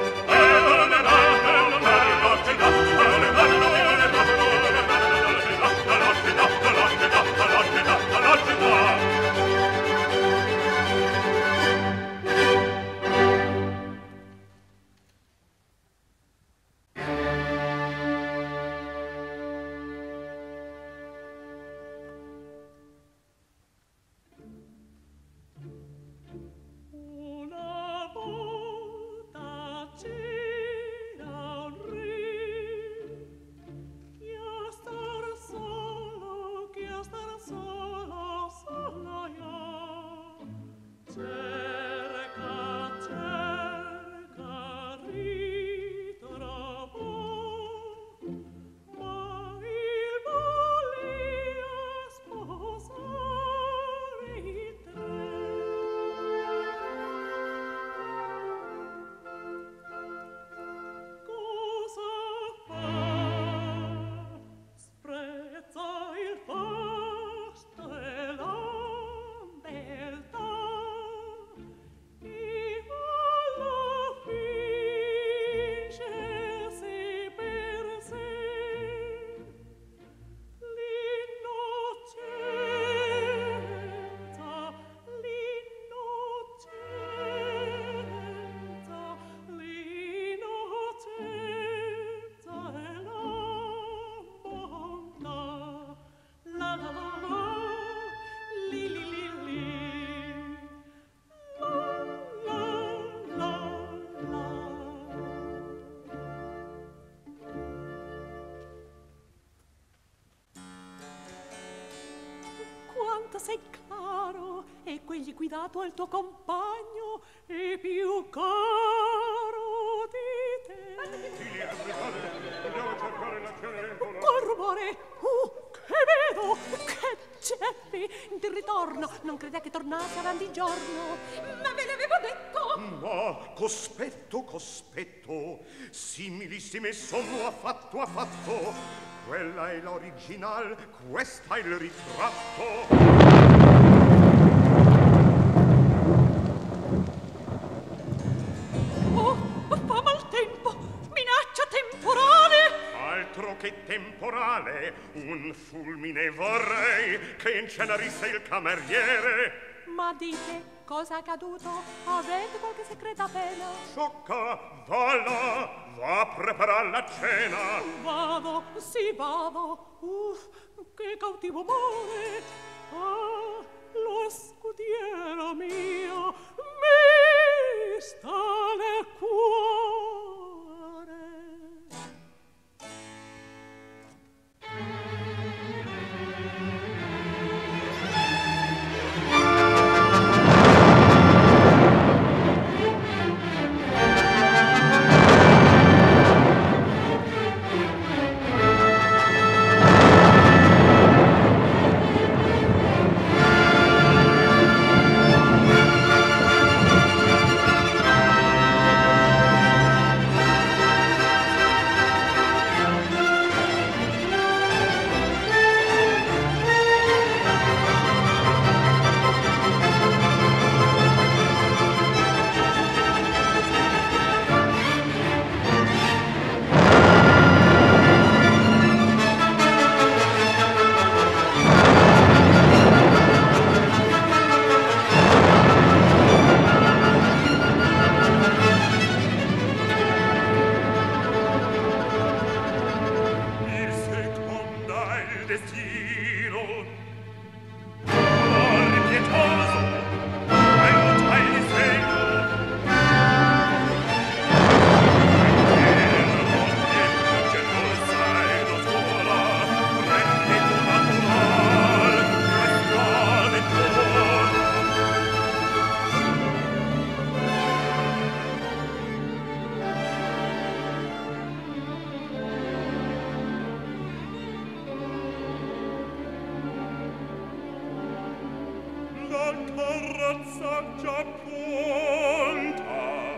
sei caro e quegli guidato al tuo compagno è più caro di te. Andiamo a cercare la cenerentola. Qual rumore? Che vedo! Che ceppi! Di ritorno! Non credea che tornasse avanti giorno. Ma ve l'avevo detto! Ma cospetto, cospetto, similissime sono affatto, affatto. Quella è l'original, questa è il ritratto. Fa maltempo! Minaccia temporale! Altro che temporale, un fulmine vorrei che incenerisse il cameriere. Ma dite, cosa è accaduto? Avete qualche segreta pena? Sciocca, va là, va a preparar la cena. Vado, sì vado. Che cautivo amore. Ah, lo scudiero mio mi sta nel cuore. saggia punta.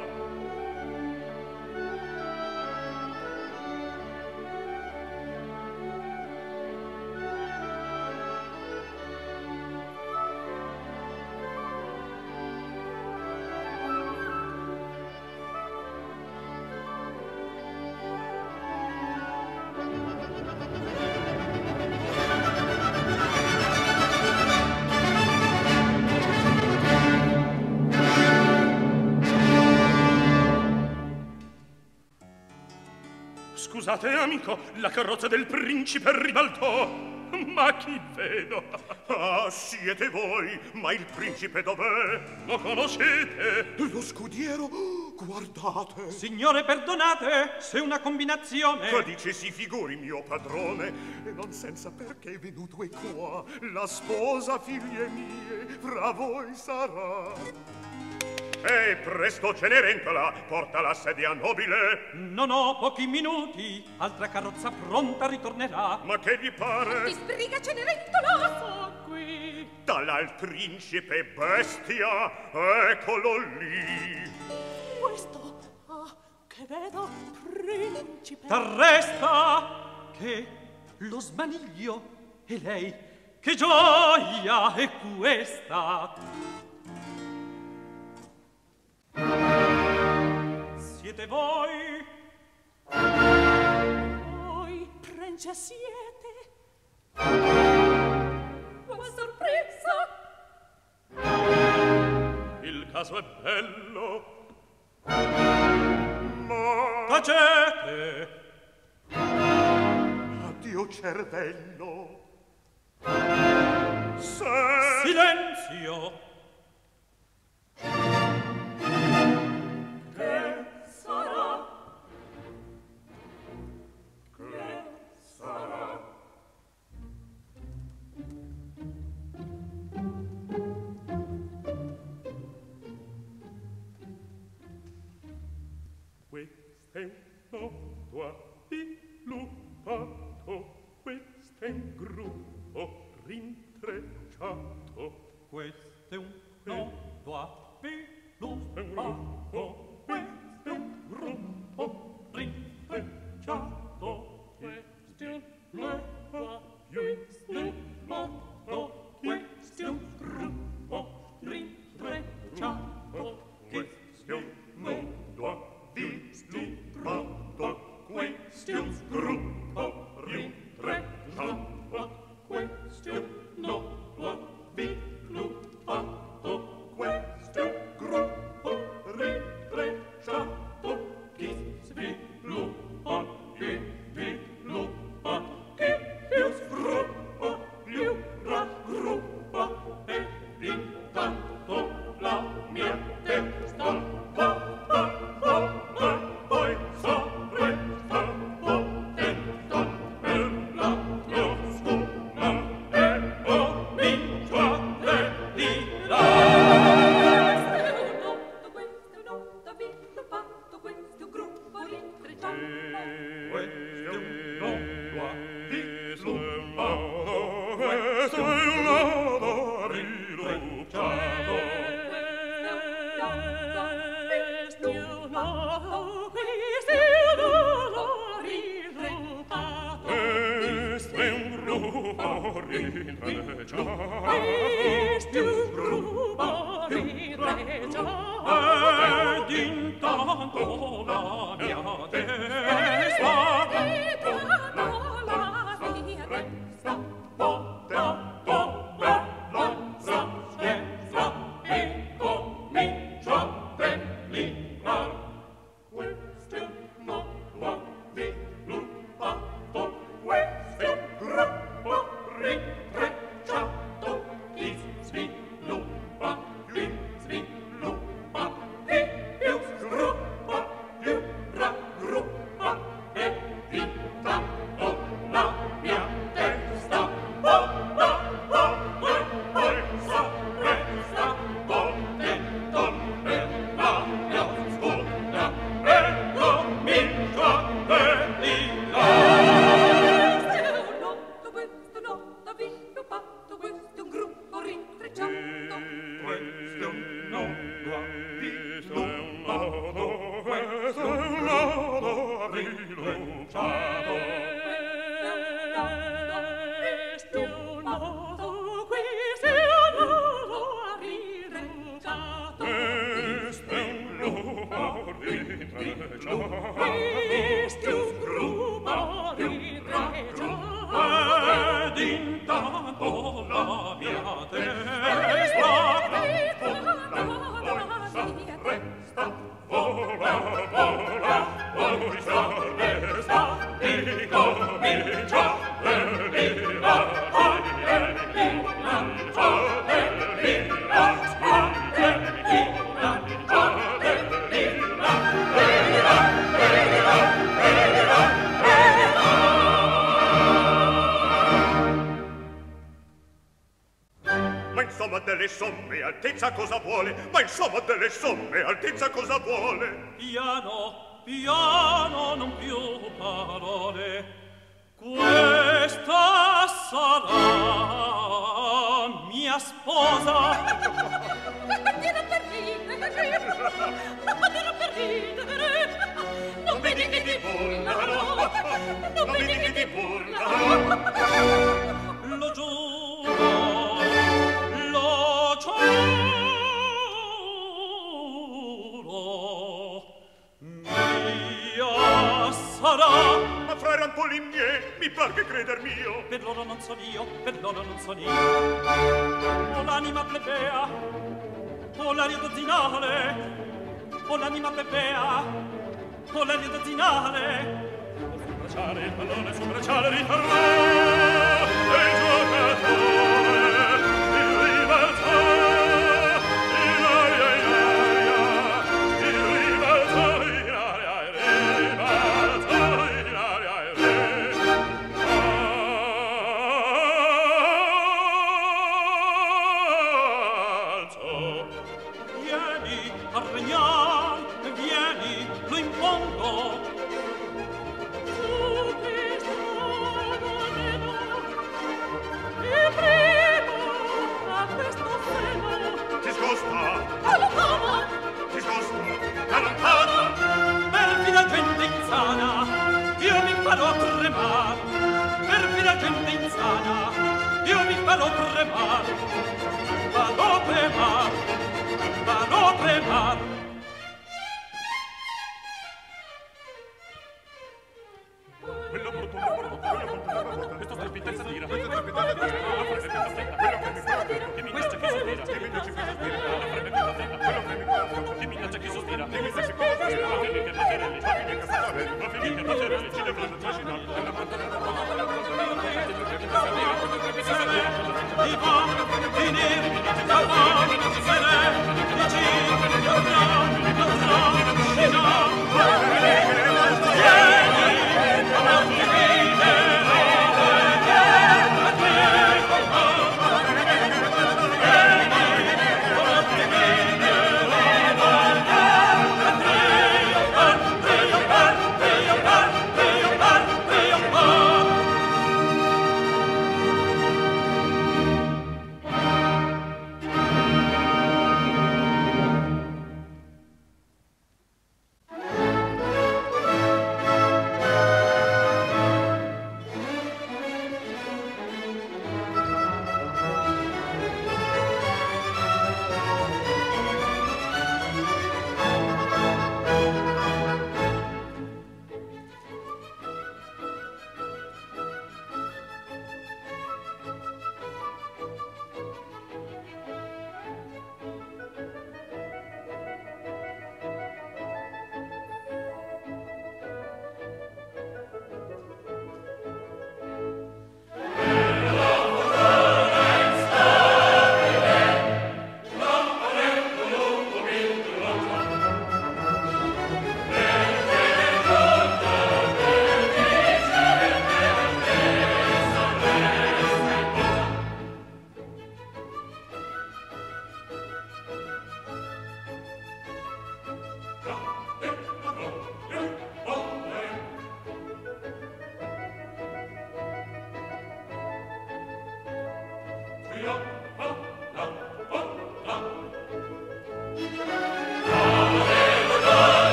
Scusate, amico, la carrozza del principe ribaltò. Ma chi vedo? Ah, siete voi, ma il principe dov'è? Lo conoscete? Lo scudiero? Guardate! Signore, perdonate, se una combinazione... Che dice si figuri, mio padrone, e non senza perché è venuto e qua. La sposa, figlie mie, fra voi sarà. Presto, Cenerentola, porta la sedia nobile. Non ho pochi minuti, altra carrozza pronta ritornerà. Ma che vi pare? Ti sbriga, Cenerentola! Sono qui! Dal principe bestia, eccolo lì. Questo, che vedo, principe. T'arresta, che lo smaniglio e lei, che gioia è questa? Siete voi? Voi, prince, siete? Qual sorpresa! Il caso è bello. Ma Tacete! addio cervello. Silenzio! Questo è un nodo avviluppato, questo è un gruppo rintrecciato. Questo è un nodo avviluppato, Questo è un gruppo rintrecciato. Questo è un nodo avviluppato, questo è un gruppo rintrecciato. Questo è un nodo avviluppato, questo è un gruppo rintrecciato. Questo è un nodo avviluppato, questo è un gruppo rintrecciato. Chi sviluppa, chi sviluppa, chi più sviluppa, più raggruppa, e intanto la mia testa poi sorresta contenta per la mia scuola e comincio a Questo è un nodo avviluppato, questo è un gruppo rintrecciato. Questo è un nodo avviluppato, questo è un nodo avviluppato. Questo è un gruppo rintrecciato. Questo è un gruppo rintrecciato. Ed intanto la mia testa Visti un gruppo di regia ed intanto la mia testa delle somme, Altezza cosa vuole? Ma insomma delle somme, Altezza cosa vuole? Piano, piano, non più parole. Questa sarà mia sposa. Dirò per ridere, non vedi che ti burlano, non vedi che ti burlano. Lo giuro, lo giuro, mia sarà. Ma fra i rampolli miei, mi par che creder mio. Per loro non son io, per loro non son io. Ho l'anima plebea, ho l'aria dozzinale, ho l'anima plebea, ho l'aria dozzinale. Sul bracciale il pallone, sul bracciale ritornò il giocatore, il ribaltò, in aria, in aria, il ribaltò, in aria, il ribaltò, in aria, il ribaltò. Vieni, Arregnan, vieni, lo impongo. Ti scosta, ti scosta, Allontana, perfida gente insana, io mi farò tremar. Perfida gente insana, io mi farò tremar. Farò tremar, farò tremar. Quello brutto, questo strepitezza tira, quello che mi fa, che minaccia che sospira, che minaccia che sospira, quello che mi fa, che minaccia che sospira, che minaccia che sospira, che finite Materelli, che finite Castellari, che finite Materelli, ci dovranno trascinare, nella pantana da poco, nella pantana da poco, Di va, finire, da va, se ne, dici,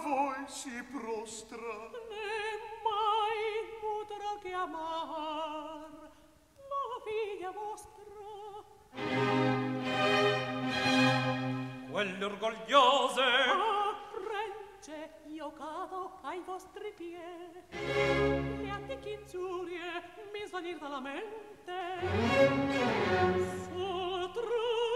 voi si prostra. né mai potrà chiamar la figlia vostra. Quelle orgogliose Regge, io cado ai vostri piedi, le antiche ingiurie mi svanir dalla mente, sottru